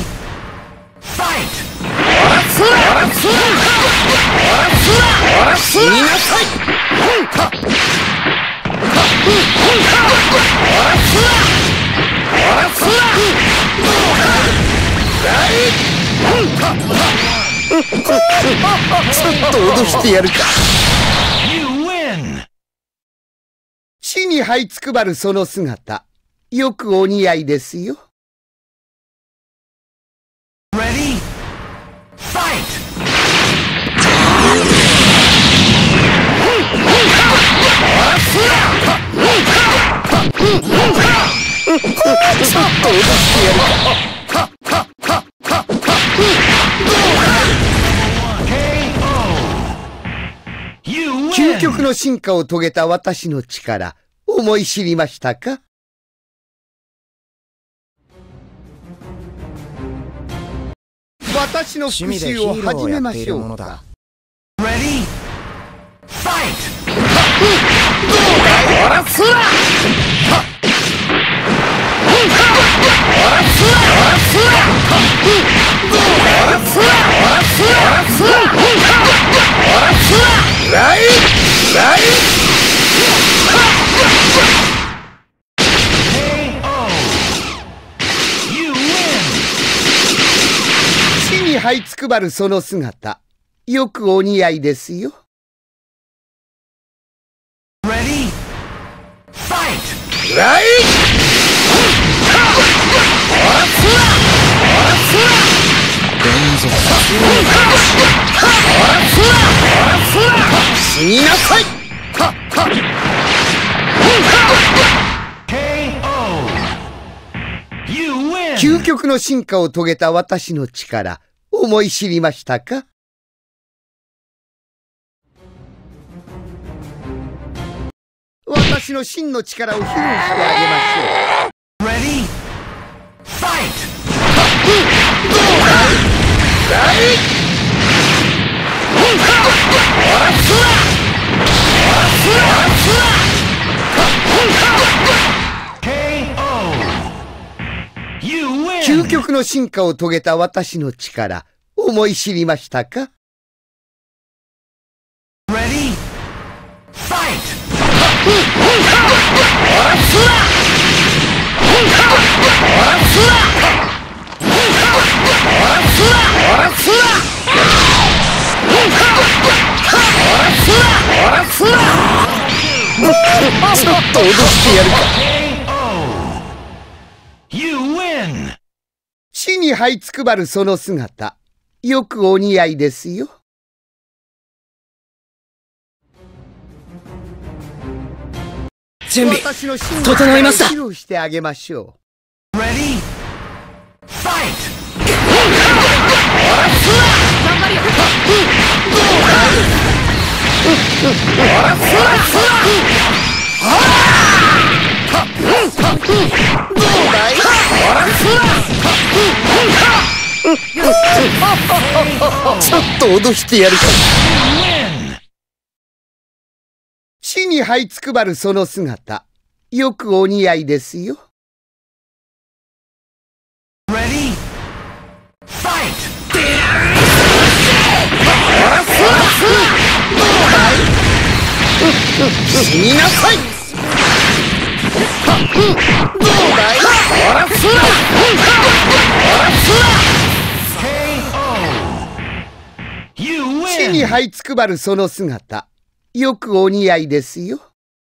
死になさい。 ちょっと脅してやるか。地に這いつくばるその姿、よくお似合いですよ。ちょっと脅してやるか。究極の進化を遂げた私の力、思い知りましたか？私の復讐を始めましょうか。 すら地に這いつくばるその姿、よくお似合いですよ。 Ready? Fight! ライ死になさい。 究極の進化を遂げた私の力、思い知りましたか？私の真の力を披露してあげましょう。 Ready? Fight! 究極の進化を遂げた私の力、思い知りましたか？ Ready? Fight! ちょっと脅してやるか。地に這いつくばるその姿、よくお似合いですよ。 準備整いました。 披露してあげましょう。 Ready? Fight! ちょっと脅してやるか。地に這いつくばるその姿、よくお似合いですよ。 Ready? Fight! 死になさい。 地に這いつくばるその姿、よくお似合いですよ。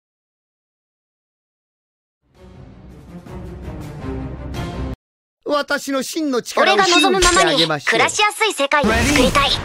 私の真の力を俺が望むままに披露してあげましょう。 暮らしやすい世界を作りたい。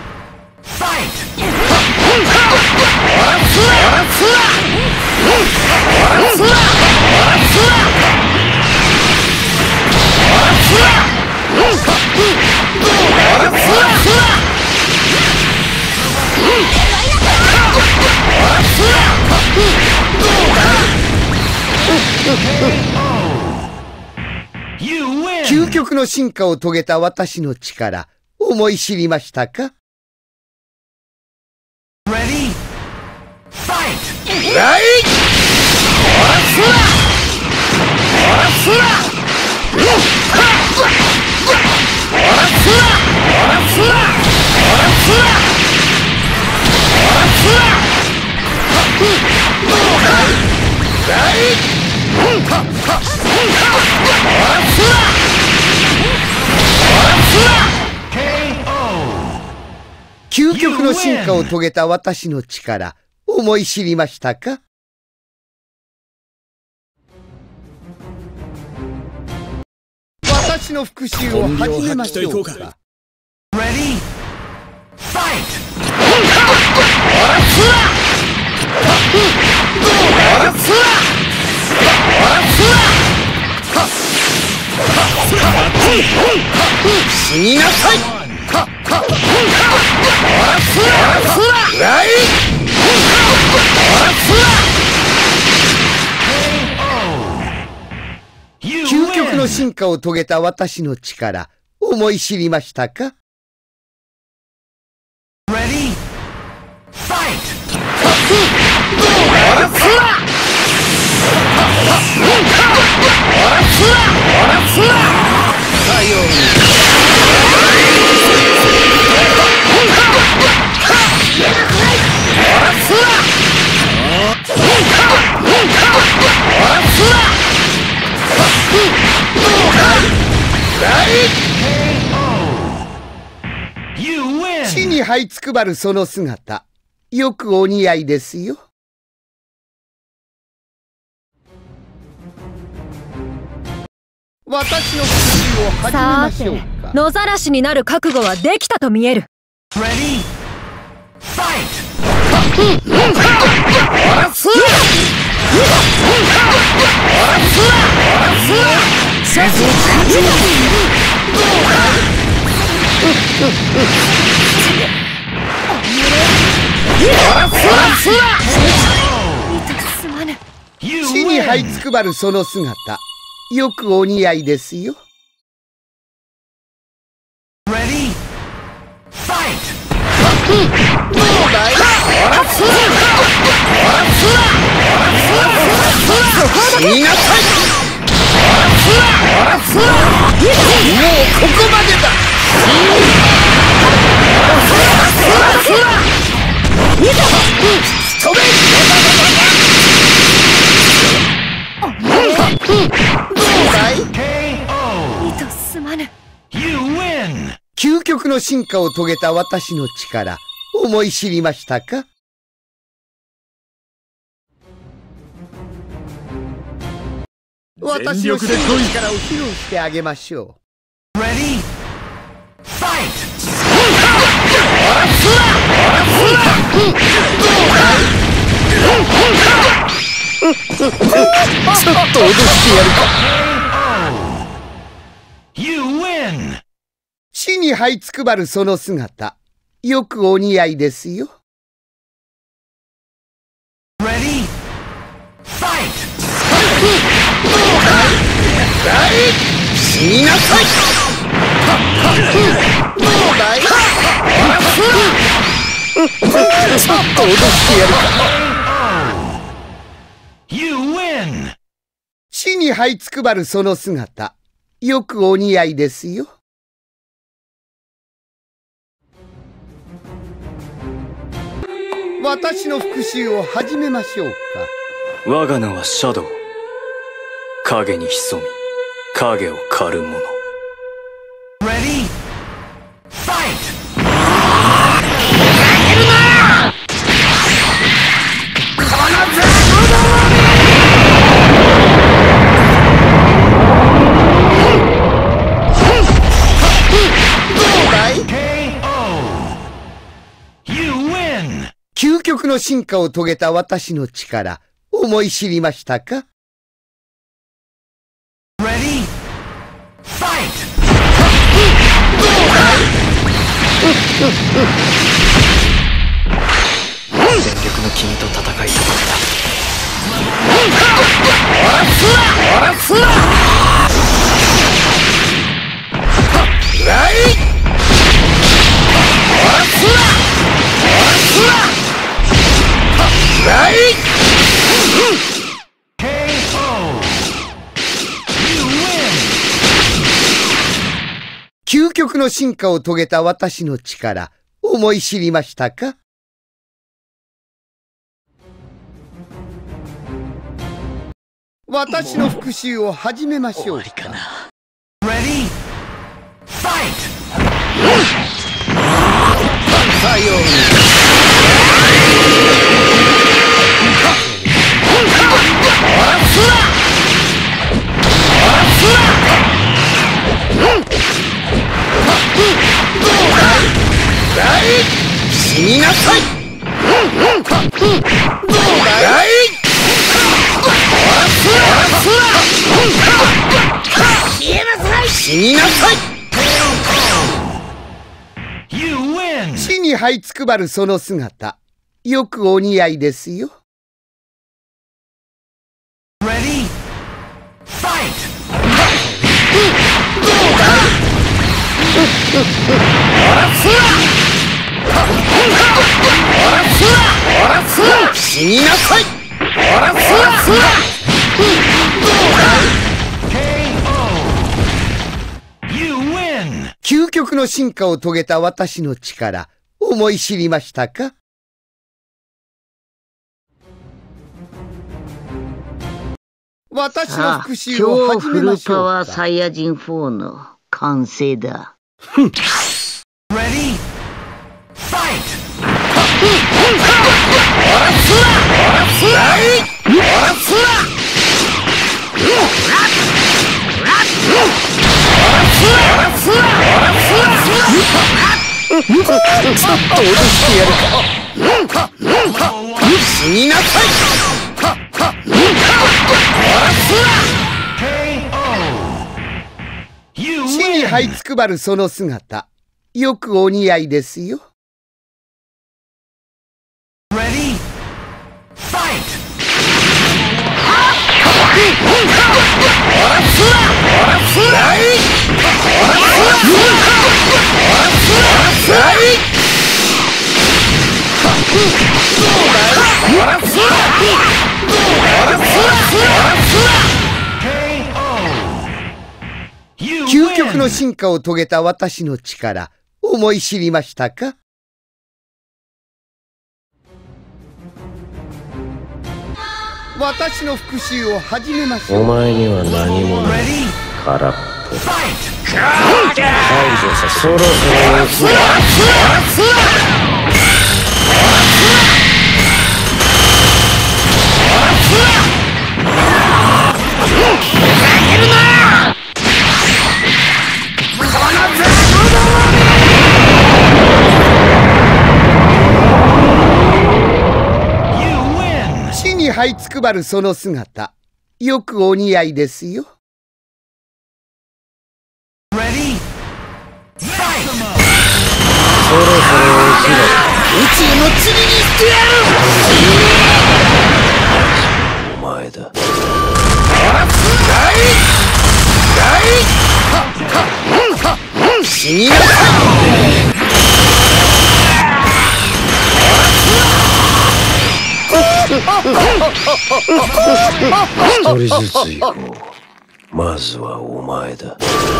究極の進化を遂げた私の力、思い知りましたか？ Ready? Fight! ライ究極の進化を遂げた私の力、思い知りましたか？私の復讐を始めましょうか。 Ready? Fight! 死になさい。ライ究極の進化を遂げた私の力、思い知りましたか？ Ready? Fight! 地に這いつくばるその姿、よくお似合いですよ。私の復讐を始めましょうか。 野ざらしになる覚悟はできたと見える。 Ready? Fight! 地に這いつくばるその姿、よくお似合いですよ。 Ready? Fight! 死になさい。もうここまでだ。ストレー糸すまぬ。 You win! 究極の進化を遂げた私の力、思い知りましたか？私の真の力を披露してあげましょう。 Ready? Fight! ちょっと脅してやるか。 You win! 地に這いつくばるその姿、よくお似合いですよ。 Ready? Fight! 死になさい。ちょっと脅してやるか。 You win! 地に這いつくばるその姿、よくお似合いですよ。私の復讐を始めましょうか。 我が名はシャドウ。影に潜み影を狩る者。 Ready? Fight! 究極の進化を遂げた私の力、思い知りましたか？ Ready? Fight! 全力の君と戦いたかった究極の進化を遂げた私の力、思い知りましたか？私の復讐を始めましょうか。 Ready? Fight! さように。死になさい。死になさい。地に這いつくばるその姿、よくお似合いですよ。 Ready? Fight! 死になさい。 極の進化を遂げた私の力、思い知りましたか？私の復讐を始めましょうか。 フルパワーサイヤ人フォーの完成だ。 Ready? Fight! ちょっと脅してやるか。死になさい。地に這いつくばるその姿、よくお似合いですよ。 Ready? Fight! 究極の進化を遂げた私の力、思い知りましたか？私の復讐を始めましょう。 お前には何もない。空っぽだ。排除させそろそろ撃つ。 地に這いつくばるその姿、よくお似合いですよ。 Ready? Fight! そろそろ撃つだ。 宇宙の塵にしてやる。 お前だ。 死になさい。 一人ずつ行こう。まずはお前だ。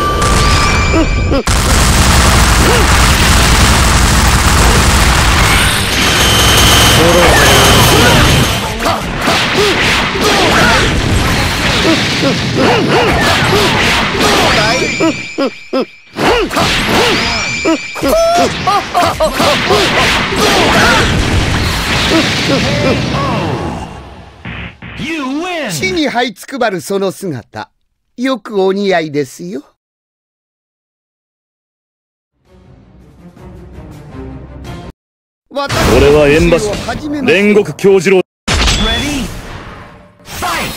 地に這いつくばるその姿、よくお似合いですよ。 俺は縁柱煉獄杏寿郎。 Ready? Fight!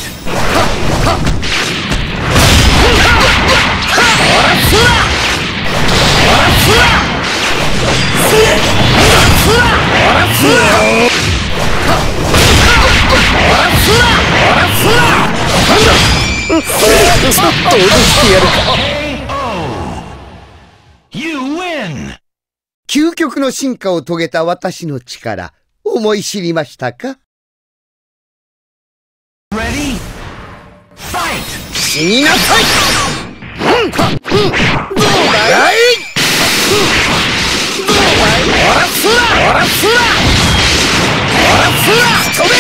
ちょっと脅してやるか。究極の進化を遂げた私の力、思い知りましたか？ Ready? Fight! 死になさい。どうだい？どうだい？おらすな！おらすな！おらすな！飛べ！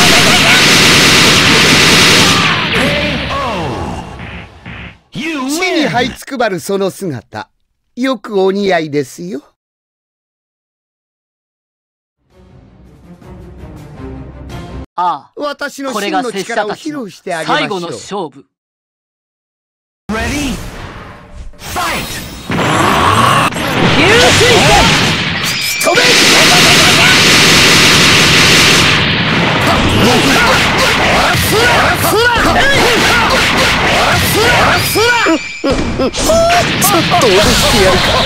地に這いつくばるその姿、よくお似合いですよ。 ああ、 私の真の力を披露してあげましょう。 最後の勝負。 Ready? Fight! 流水拳！ 飛べ！ちょっと脅してやるか。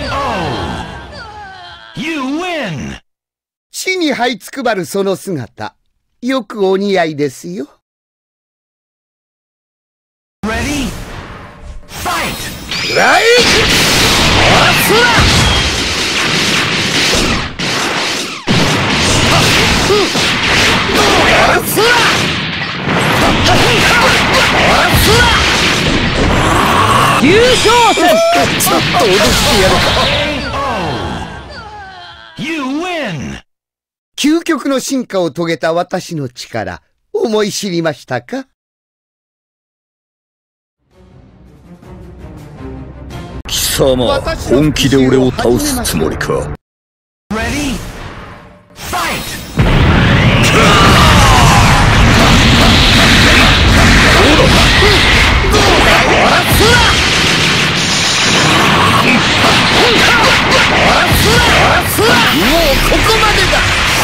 地に這いつくばるその姿、よくお似合いですよ。 Ready? Fight! ライ流優勝戦。 ちょっと脅してやるか。 You win! 究極の進化を遂げた私の力、思い知りましたか？ 貴様、本気で俺を倒すつもりか。 Ready? Fight! もうここまでだ。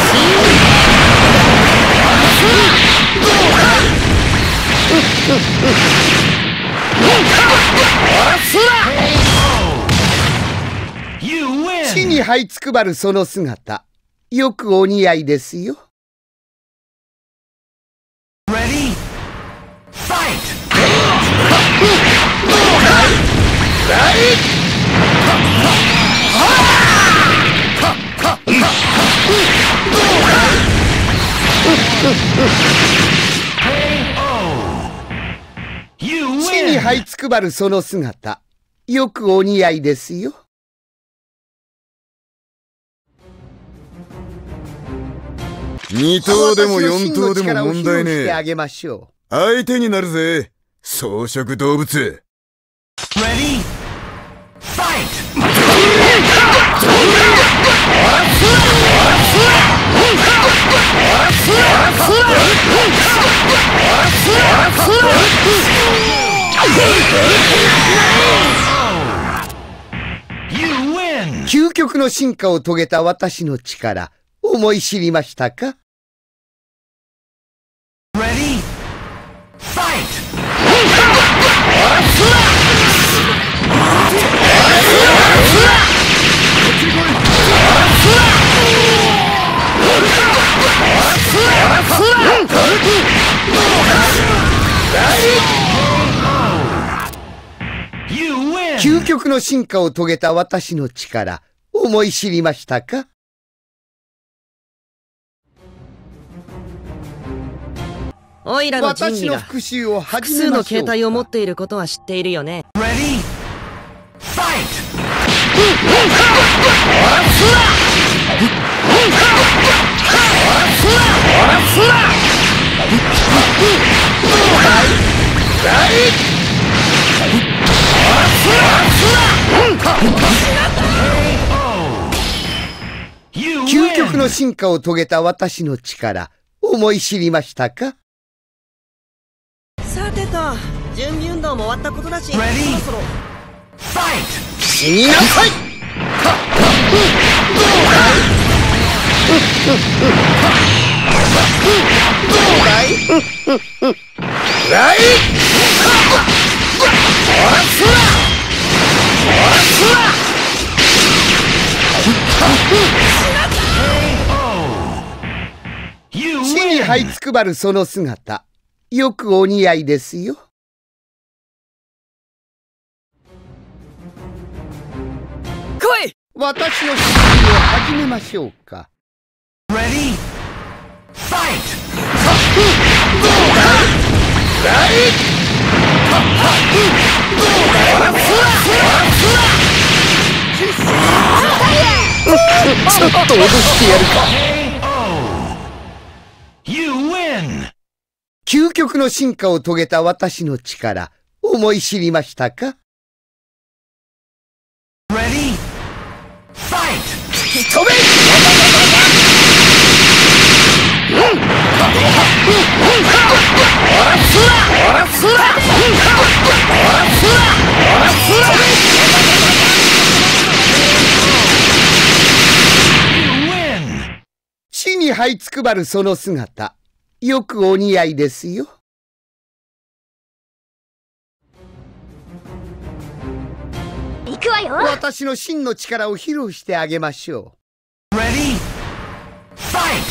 地に這いつくばるその姿、よくお似合いですよ。 Ready? Fight! 地に這いつくばるその姿、よくお似合いですよ。 二頭でも四頭でも問題ねえ。相手になるぜ、草食動物。 Ready? Fight! 究極の進化を遂げた私の力、思い知りましたか？ Ready? Fight! 究極の進化を遂げた私の力、思い知りましたか？ オイラの仁義が複数の形態を持っていることは知っているよね。 Ready? Fight! 究極の進化を遂げた私の力、思い知りましたか？ さてと、準備運動も終わったことだし、そろそろファイト！ 死になさい！どうだい？ライ！地に這いつくばるその姿、よくお似合いですよ。 来い！ 私の試合を始めましょうか。 Ready? Fight! どうだ？ライ！どうだ？ちょっと脅してやるか。 You win! 究極の進化を遂げた私の力、思い知りましたか？ Ready? Fight! 飛べ！地に這いつくばるその姿、よくお似合いですよ。 行くわよ。 私の真の力を披露してあげましょう。Ready? Fight!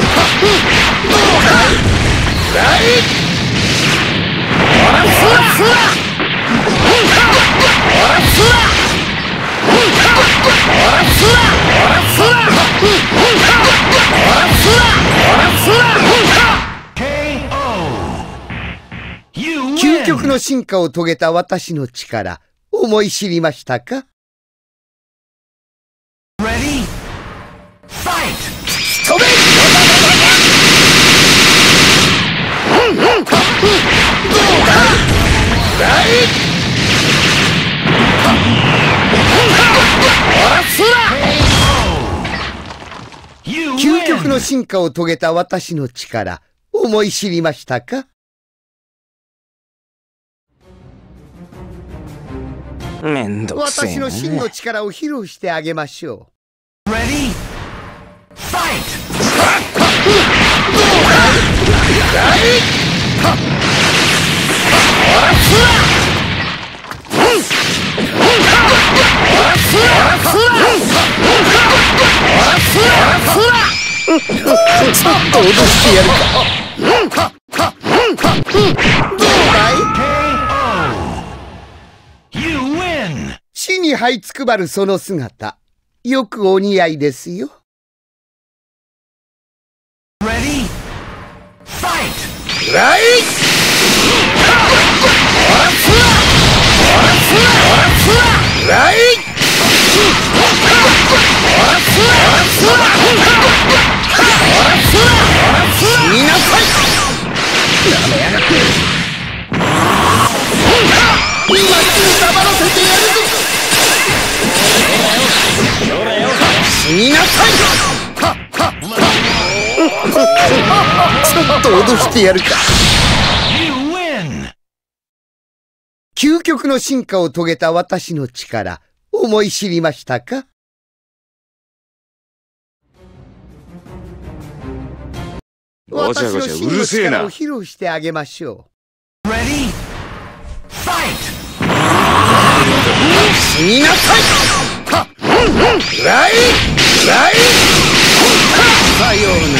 ライ！究極の進化を遂げた私の力、 思い知りましたか？ Ready? Fight! 飛べ！究極の進化を遂げた私の力、思い知りましたか？ めんどくせえな。 私の真の力を披露してあげましょう。 Ready? Fight! ちょっと脅してやるか。どうだい？ You win! 死に這いつくばるその姿、よくお似合いですよ。 Ready? Fight! ライ！ライ！死になさい！やめやがって！今すぐ黙らせてやるぞ！死になさい！ちょっと脅してやるか。究極の進化を遂げた私の力、思い知りましたか？私の真の力を披露してあげましょう。 Ready? Fight! 死になさい！ライ！ライ！さような。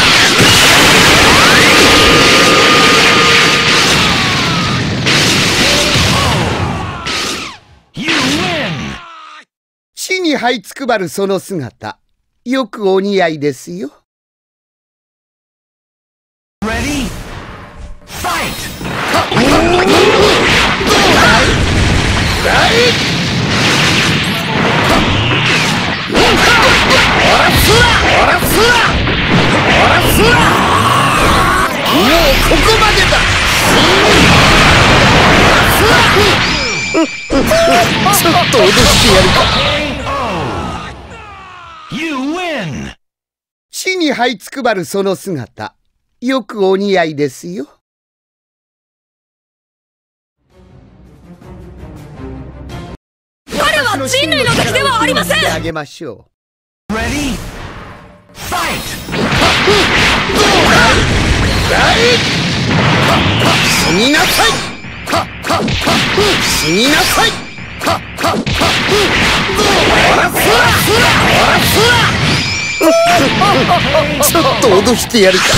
死に這いつくばるその姿、よくお似合いですよ。 Ready? Fight! もうここまでだ。ちょっと脅してやるか。 You win! 死に這いつくばるその姿、よくお似合いですよ。 彼は人類の敵ではありません。 あげましょう。Ready? Fight! 死になさい！死になさい！ちょっと脅してやるか。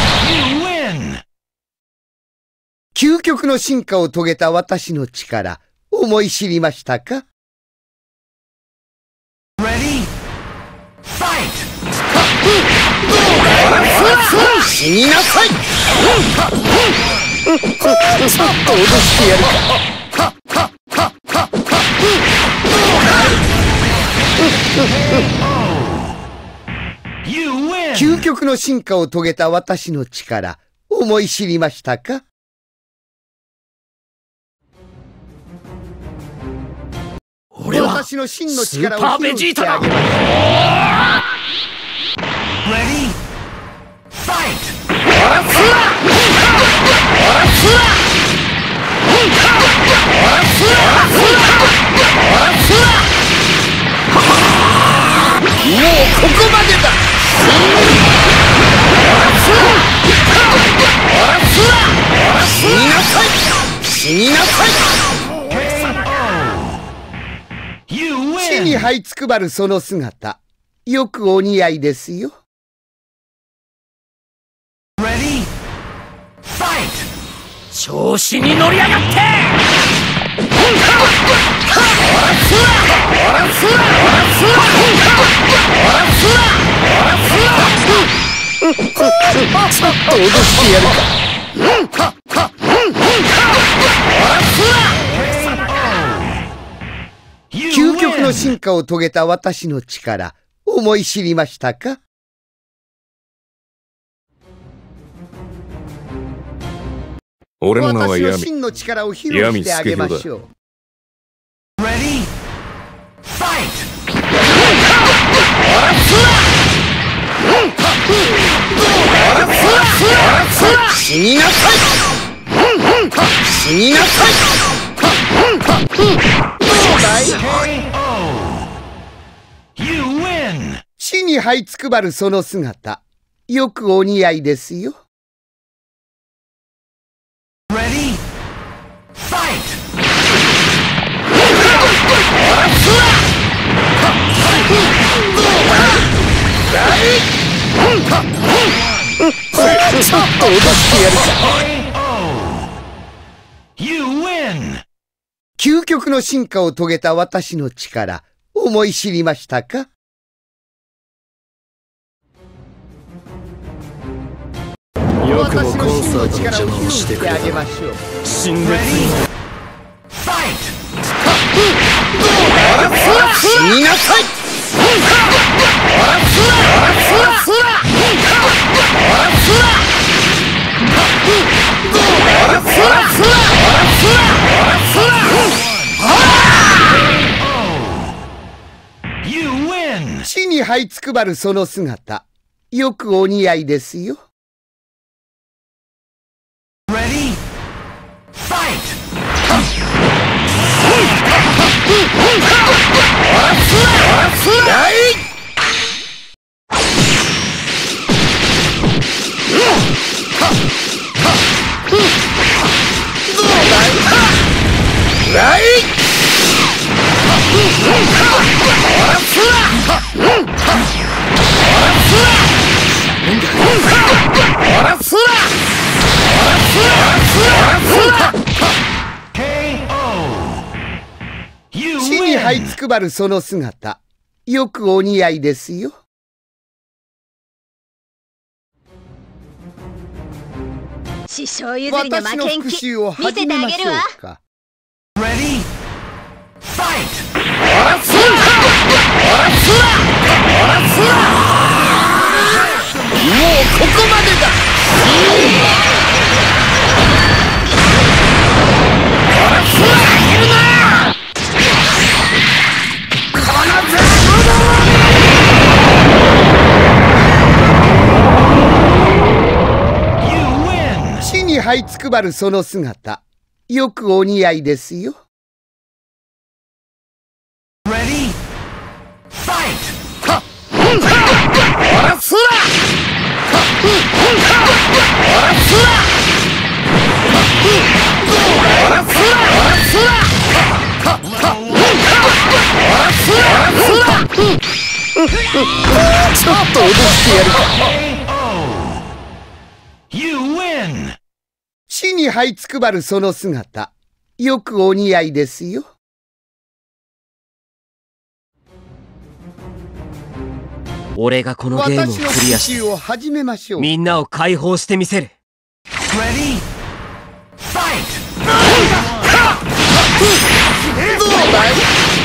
究極の進化を遂げた私の力、思い知りましたか？ Ready? Fight! 死になさい！ちょっと脅してやるか。究極の進化を遂げた私の力、思い知りましたか？俺は私の真の力を披露してあげます。 Ready? Fight! もうここまでだ。死になさい！死になさい！死に這いつくばるその姿、よくお似合いですよ。 Ready? Fight! 調子に乗りやがって！ ちょっと脅してやるか。 極の進化を遂げた私の力、思い知りましたか？ 俺の名はヤミ。 私の真の力を披露してあげましょう。 Ready? Fight! 死になさい！死になさい！どうだい？ You win! 地に這いつくばるその姿、よくお似合いですよ。 Ready? Fight! ちょっと脅してやるか。 You win! 究極の進化を遂げた私の力、思い知りましたか？ よくもコンサートの邪魔をしてくれた。死んでファイト！ 死になさい！地に這いつくばるその姿、よくお似合いですよ。 Ready? Fight! 地に這いつくばるその姿、よくお似合いですよ。 師匠譲りの負けん気見せてあげるわ。 Ready? Fight! もうここまでだ。地に這いつくばるその姿、よくお似合いですよ。 Ready? Fight! ちょっと脅してやるか。 You win! 地に這いつくばるその姿、よくお似合いですよ。 俺がこのゲームをクリアしてみんなを解放してみせる。 Ready? Fight! どうだい？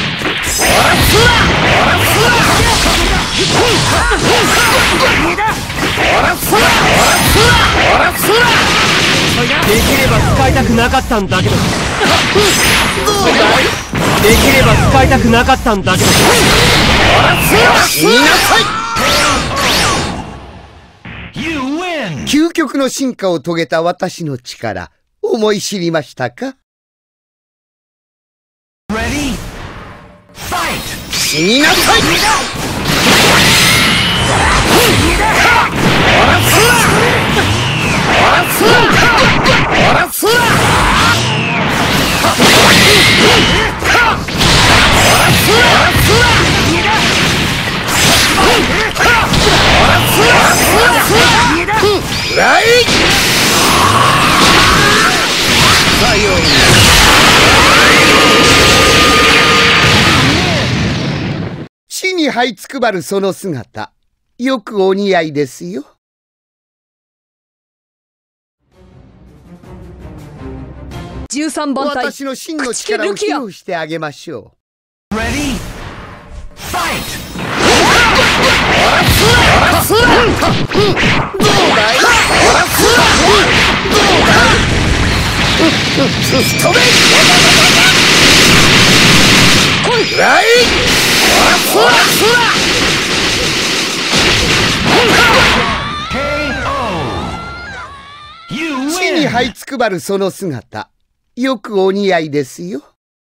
できれば使いたくなかったんだけど。どうだい？できれば使いたくなかったんだけど。 死になさい！究極の進化を遂げた私の力、思い知りましたか？ Ready? Fight! 死になさい！ライ地に這いつくばるその姿、よくお似合いですよ。 じゅうさんばん隊私の真の力を披露してあげましょう。 Ready? 地に這いつくばるその姿、よくお似合いですよ。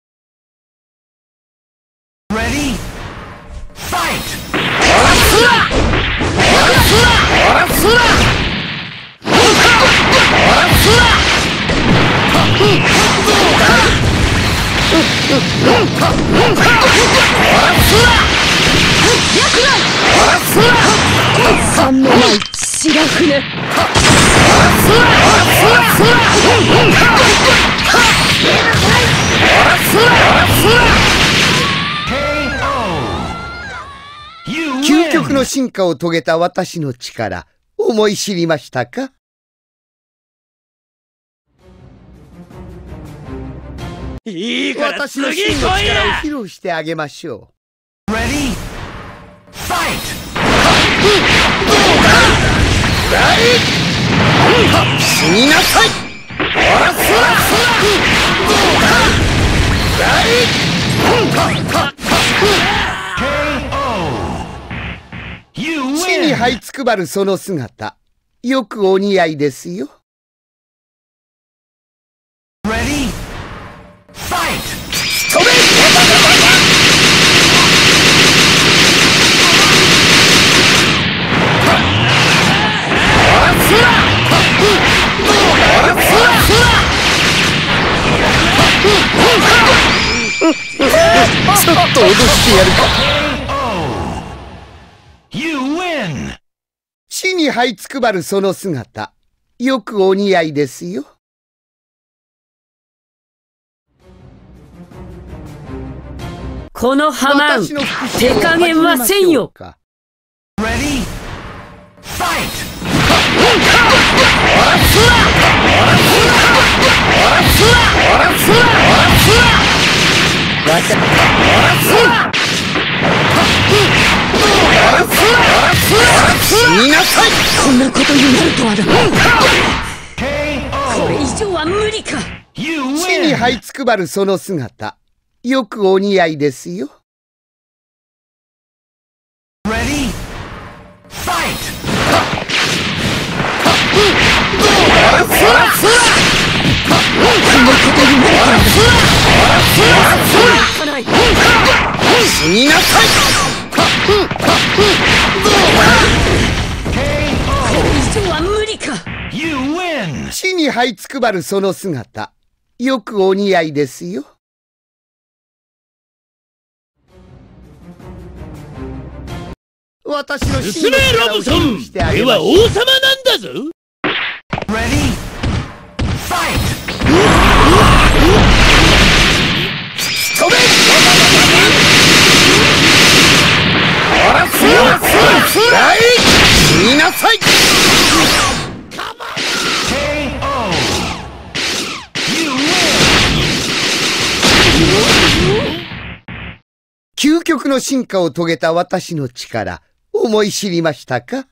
三の舞白船。 究極の進化を遂げた私の力、思い知りましたか？ いいから私の真の力を披露してあげましょう。Ready? Fight! 死になさい！地に這いつくばるその姿、よくお似合いですよ。Ready? Fight! ちょっと脅してやるか。地に這いつくばるその姿、よくお似合いですよ。 この浜う、手加減はせんよ。 死になさい！ こんなことになるとはだ。これ以上は無理か。 地に這いつくばるその姿、よくお似合いですよ。Ready? Fight! 死になさい！ これ以上は無理か。 地に這いつくばるその姿、よくお似合いですよ。私の進めロブソン！俺は王様なんだぞ。Ready? Fight! 飛べ！ 死になさい！究極の進化を遂げた私の力、思い知りましたか？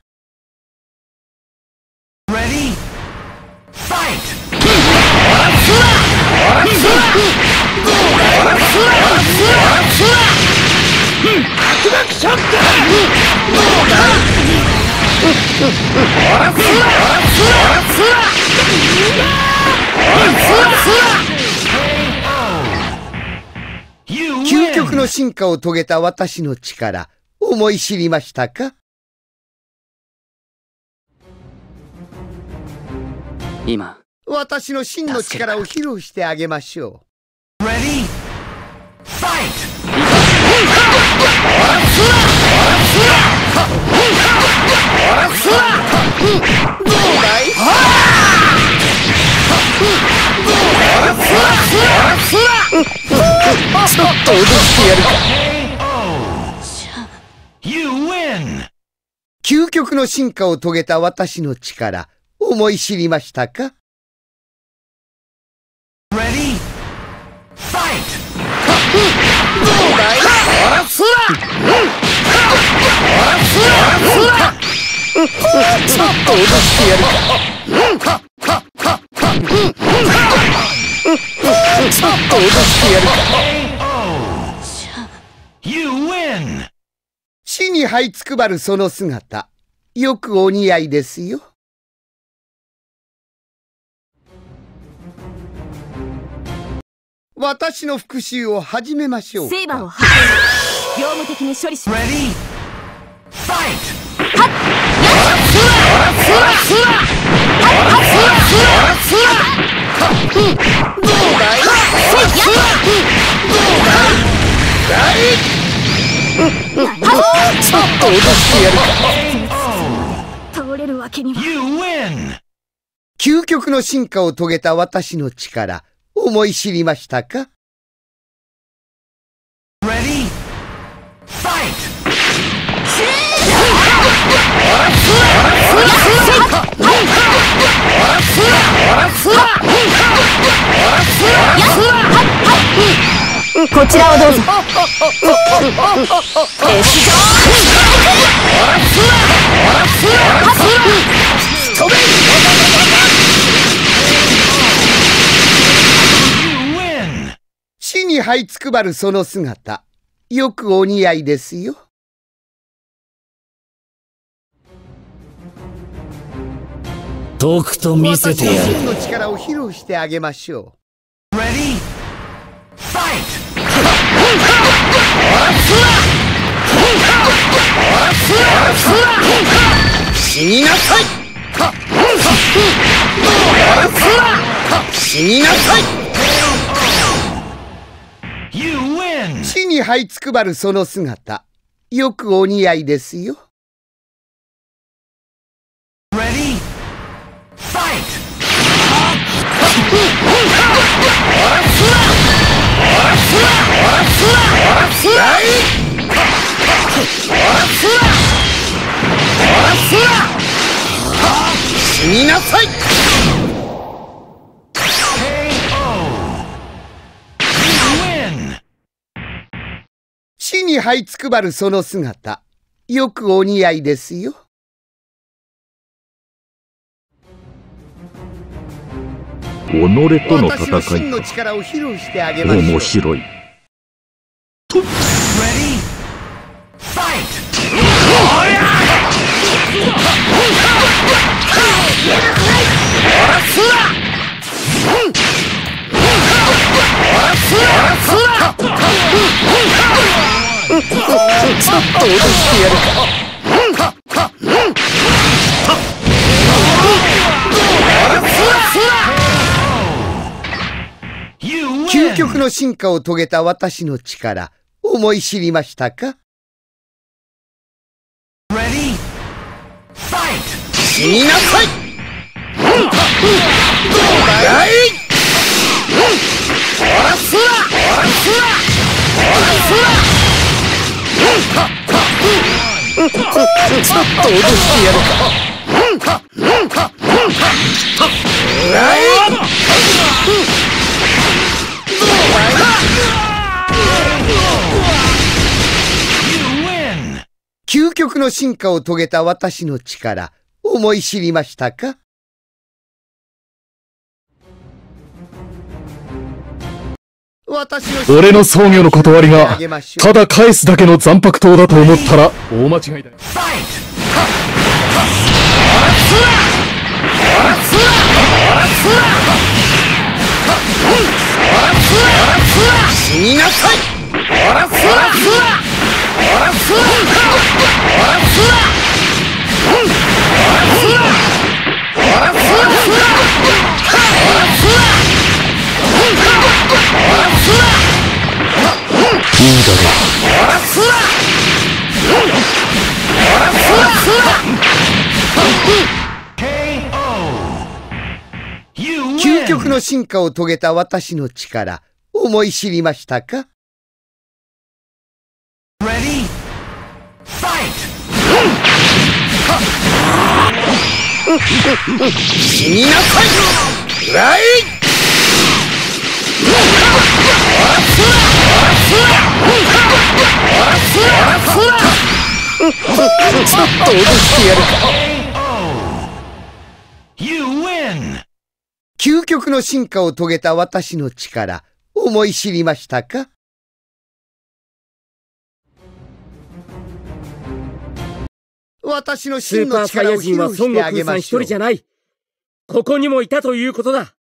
Ready? Fight! 究極の進化を遂げた私の力、思い知りましたか？ 今、 私の真の力を披露してあげましょう。Ready? Fight! どうだい？ちょっと脅してやるか。究極の進化を遂げた私の力、思い知りましたか？ Ready? Fight! どうだい？ ちょっと脅してやるか。ちょっと脅してやるか。地に這いつくばるその姿、よくお似合いですよ。私の復讐を始めましょう。 セイバーを発見。業務的に処理します。Ready? Fight! ちょっと脅してやるか。 倒れるわけには。 究極の進化を遂げた私の力、思い知りましたか？ Ready? Fight! こちらをどうぞ。 地に這いつくばるその姿、よくお似合いですよ。 とくと見せてやる。 私の真の力を披露してあげましょう。 Ready? Fight! 死になさい。死になさい。地に這いつくばるその姿、よくお似合いですよ。 Ready? Fight! 死になさい。地に這いつくばるその姿、よくお似合いですよ。 己との戦いか。面白い。とっ。 ちょっと脅してやるか。究極の進化を遂げた私の力、思い知りましたか？ Ready? Fight! 死になさい。ちょっと脅してやるか。究極の進化を遂げた私の力、思い知りましたか？ 俺の葬儀の断りがただ返すだけの残白刀だと思ったら大間違いだよ。 死になさい。いいだろう。究極の進化を遂げた私の力、思い知りましたか？ Ready? Fight! 死になさい。ライちょっと脅と脅してやるか。究極の進化を遂げた私の力、思い知りましたか？私の真の力を披露してあげましょう。 スーパーサイヤ人は孫悟空さん一人じゃない。ここにもいたということだ。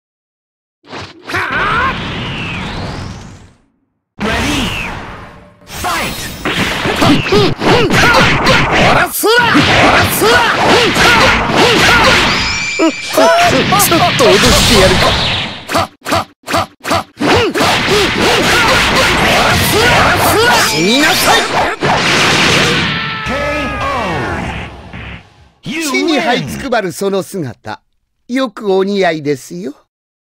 ちょっと脅してやるか。死になさい。地に這いつくばるその姿、よくお似合いですよ。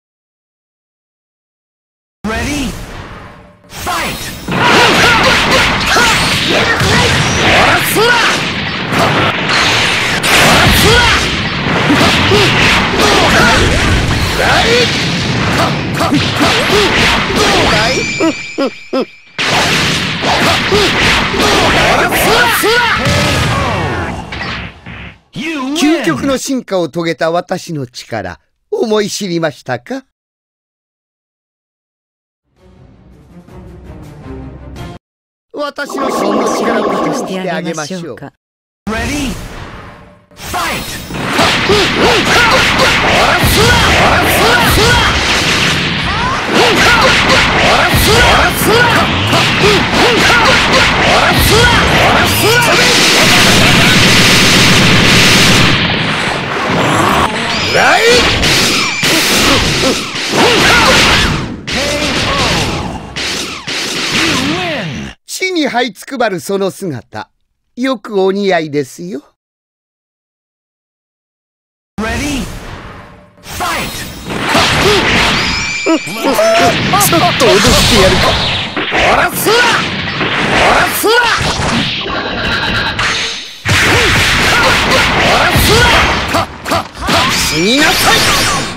究極の進化を遂げた私の力、思い知りましたか？私の真の力を披露してあげましょう。地に這いつくばるその姿、よくお似合いですよ。ちょっと脅してやるか。死になさい。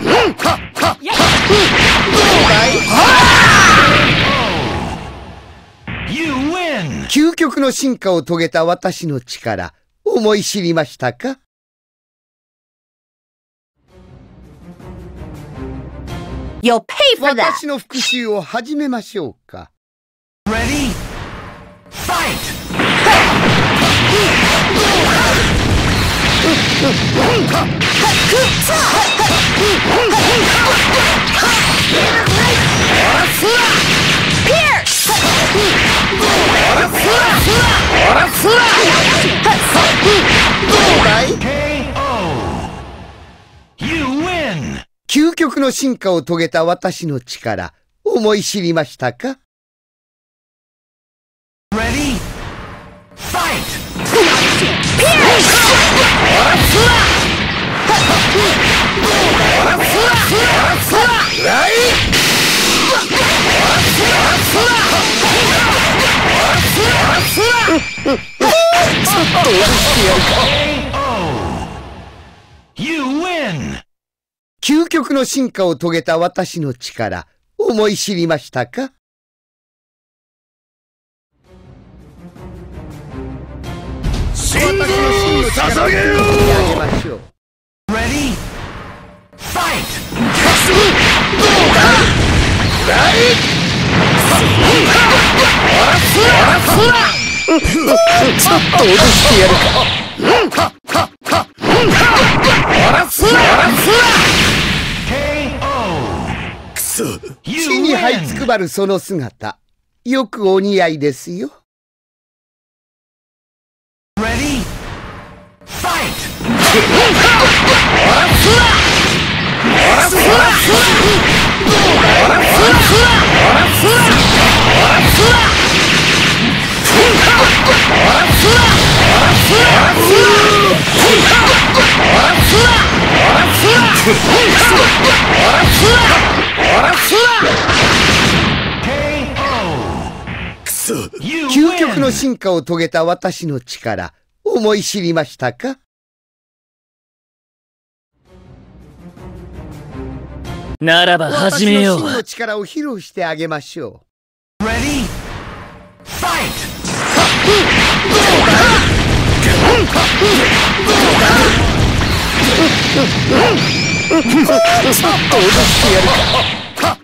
究極の進化を遂げた私の力、思い知りましたか？私の復讐を始めましょうか。究極の進化を遂げた私の力、思い知りましたか？究極の進化を遂げた私の力、思い知りましたか？私の真の力を捧げあげましょう。ちょっと脅してやるか。地に這いつくばるその姿、よくお似合いですよ。究極の進化を遂げた私の力、思い知りましたか？ ならば始めよう。 私の真の力を披露してあげましょう。 してやるか。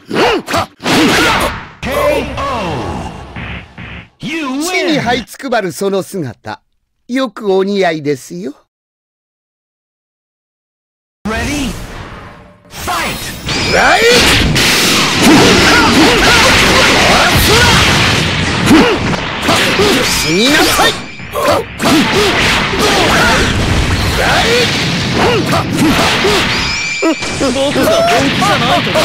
地に這いつくばるその姿、よくお似合いですよ。 Ready? Fight! ライ死になさい。 僕が本気じゃないとか。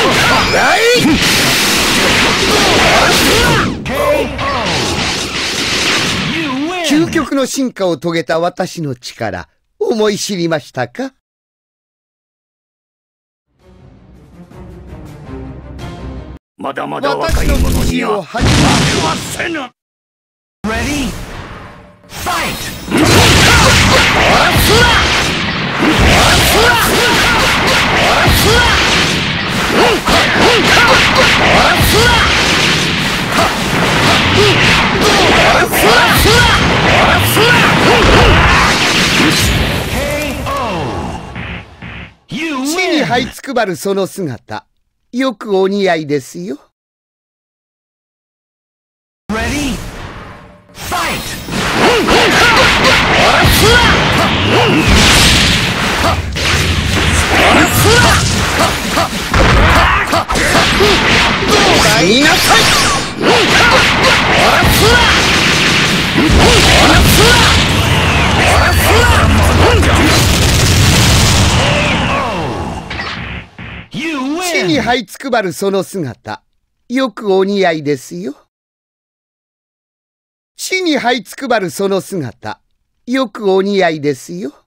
究極の進化を遂げた私の力、思い知りましたか？ まだまだ若い者には負けはせぬ。 Ready? Fight! 地に這いつくばるその姿、よくお似合いですよ。 Ready? Fight! 死になさい。地に這いつくばるその姿、よくお似合いですよ。地に這いつくばるその姿、よくお似合いですよ。